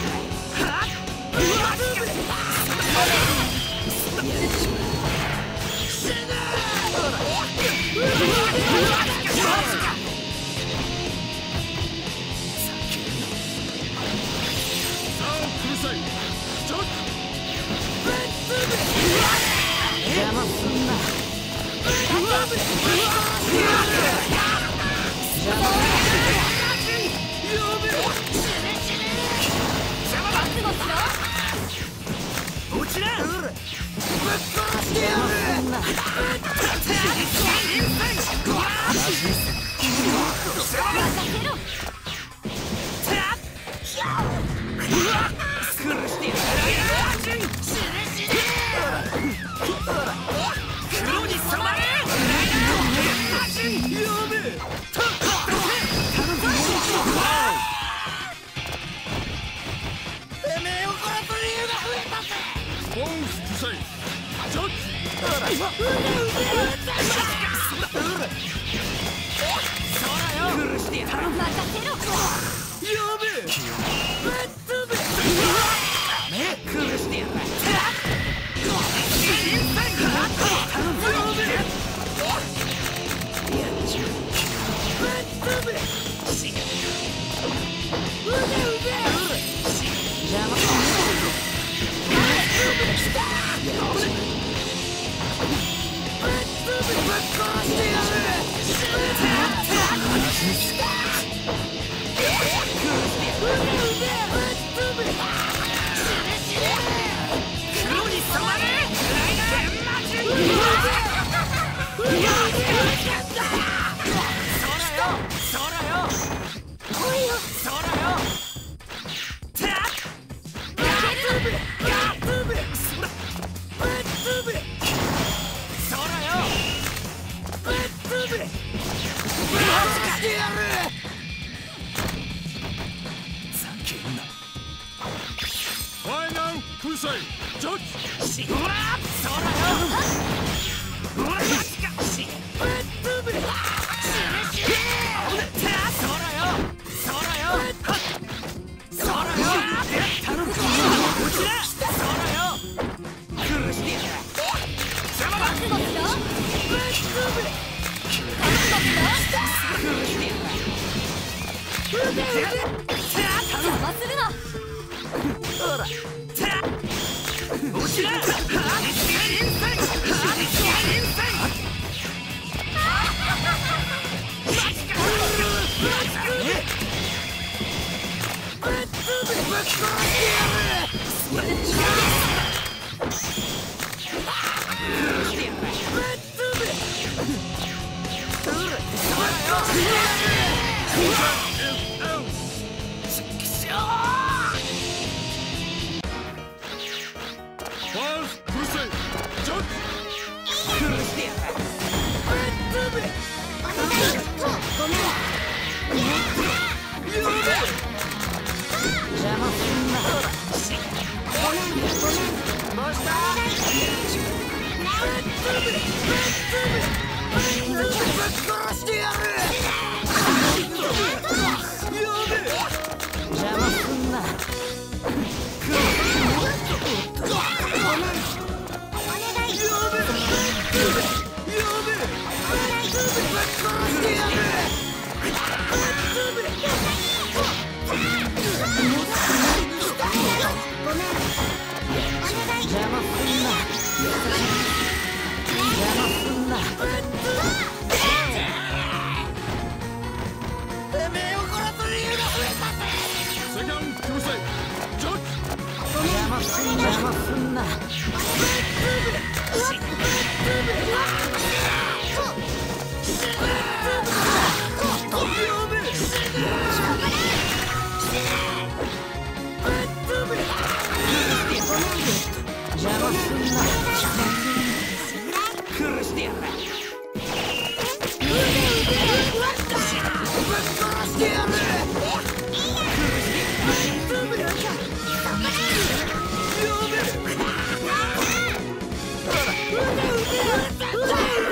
せいジャッジ邪魔すんな。落ちな。ぶっ殺してやる。黒に染まれ。てめえを殺す理由が増えたぜ。 ボンス主催ジャッジファイナル粉砕ジャッジほらそらよ。ほらマジか。ぶっ飛べ。そらよ。そらよ。そらよ。頼む。こちら。そらよ。苦してやる。邪魔だ。ぶっ飛べ。苦してやる。邪魔するな。ほら。落ちな。 ファースト粉砕ジャッジセカンド粉砕ジャッジうわ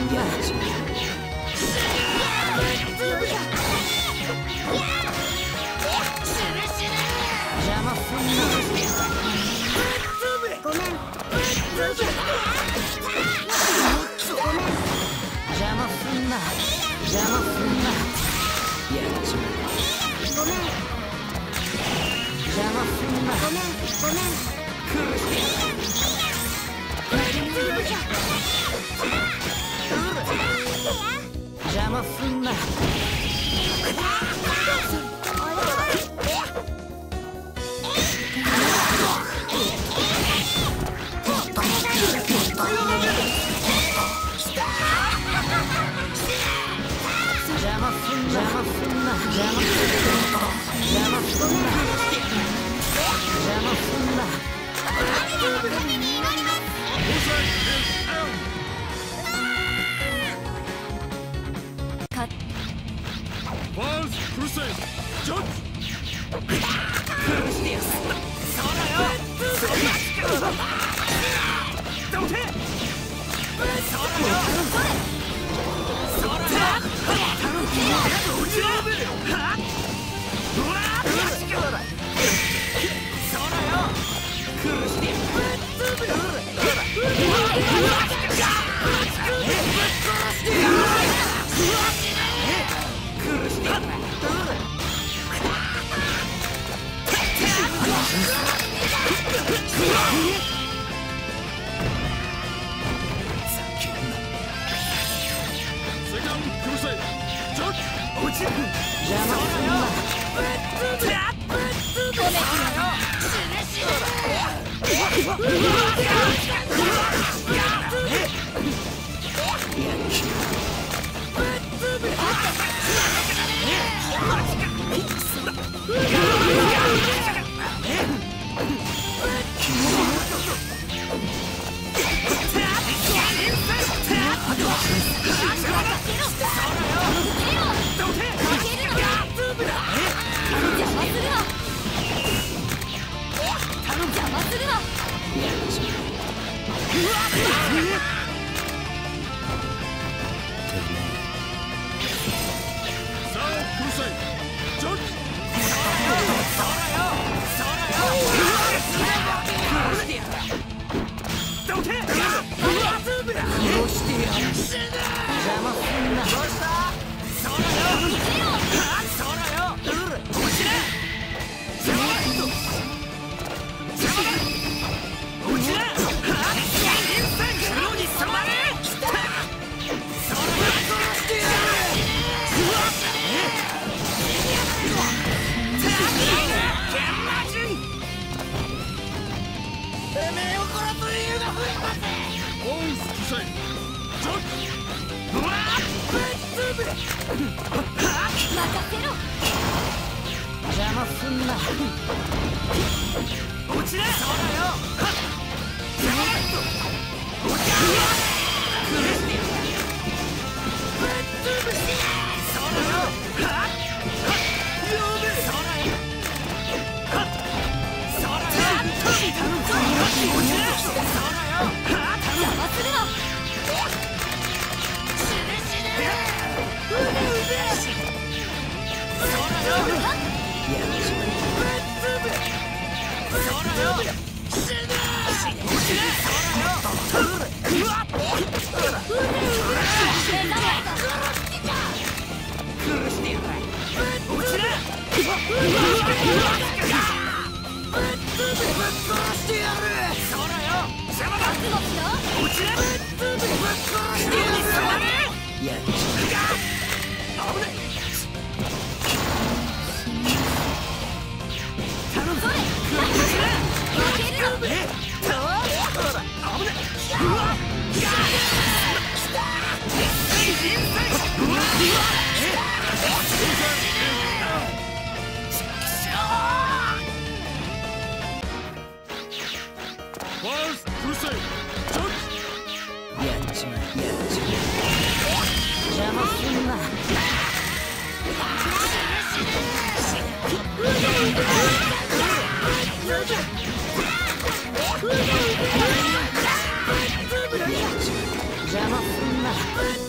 邪魔すんな。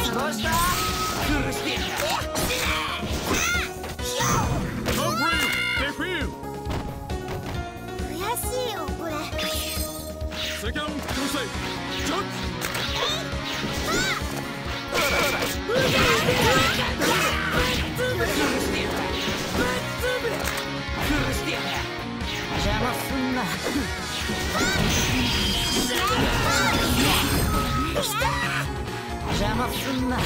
どうした苦してやる悔しいよこれ。 セカンドクルセイジャッ邪魔すんな邪魔すんな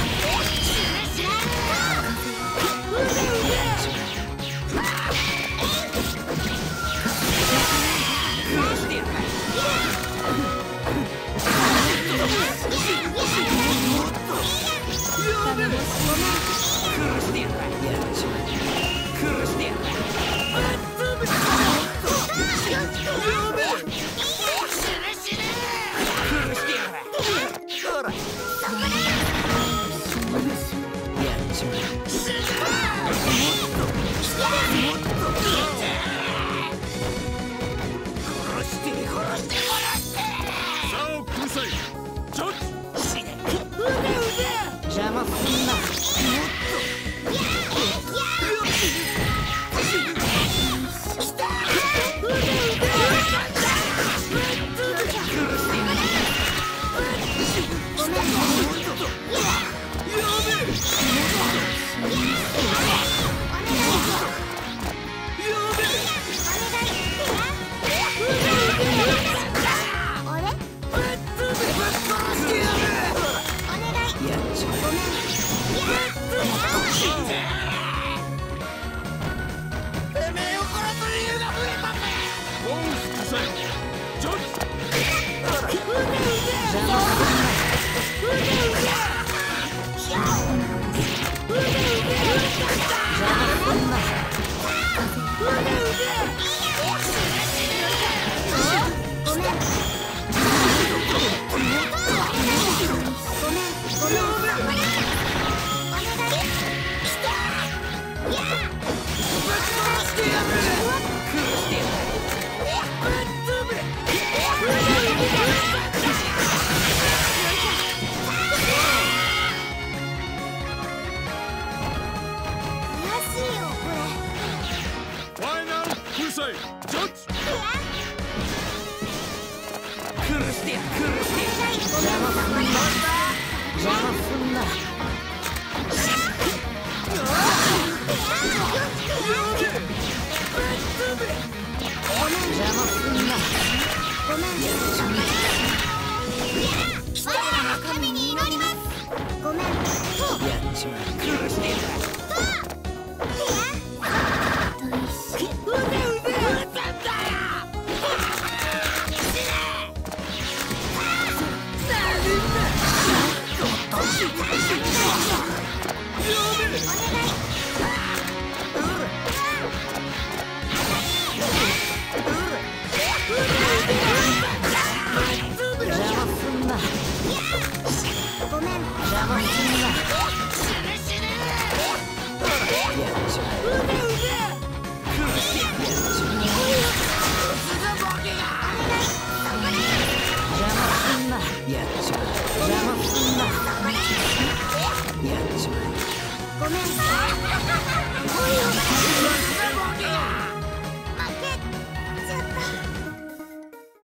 邪魔すんなごめん。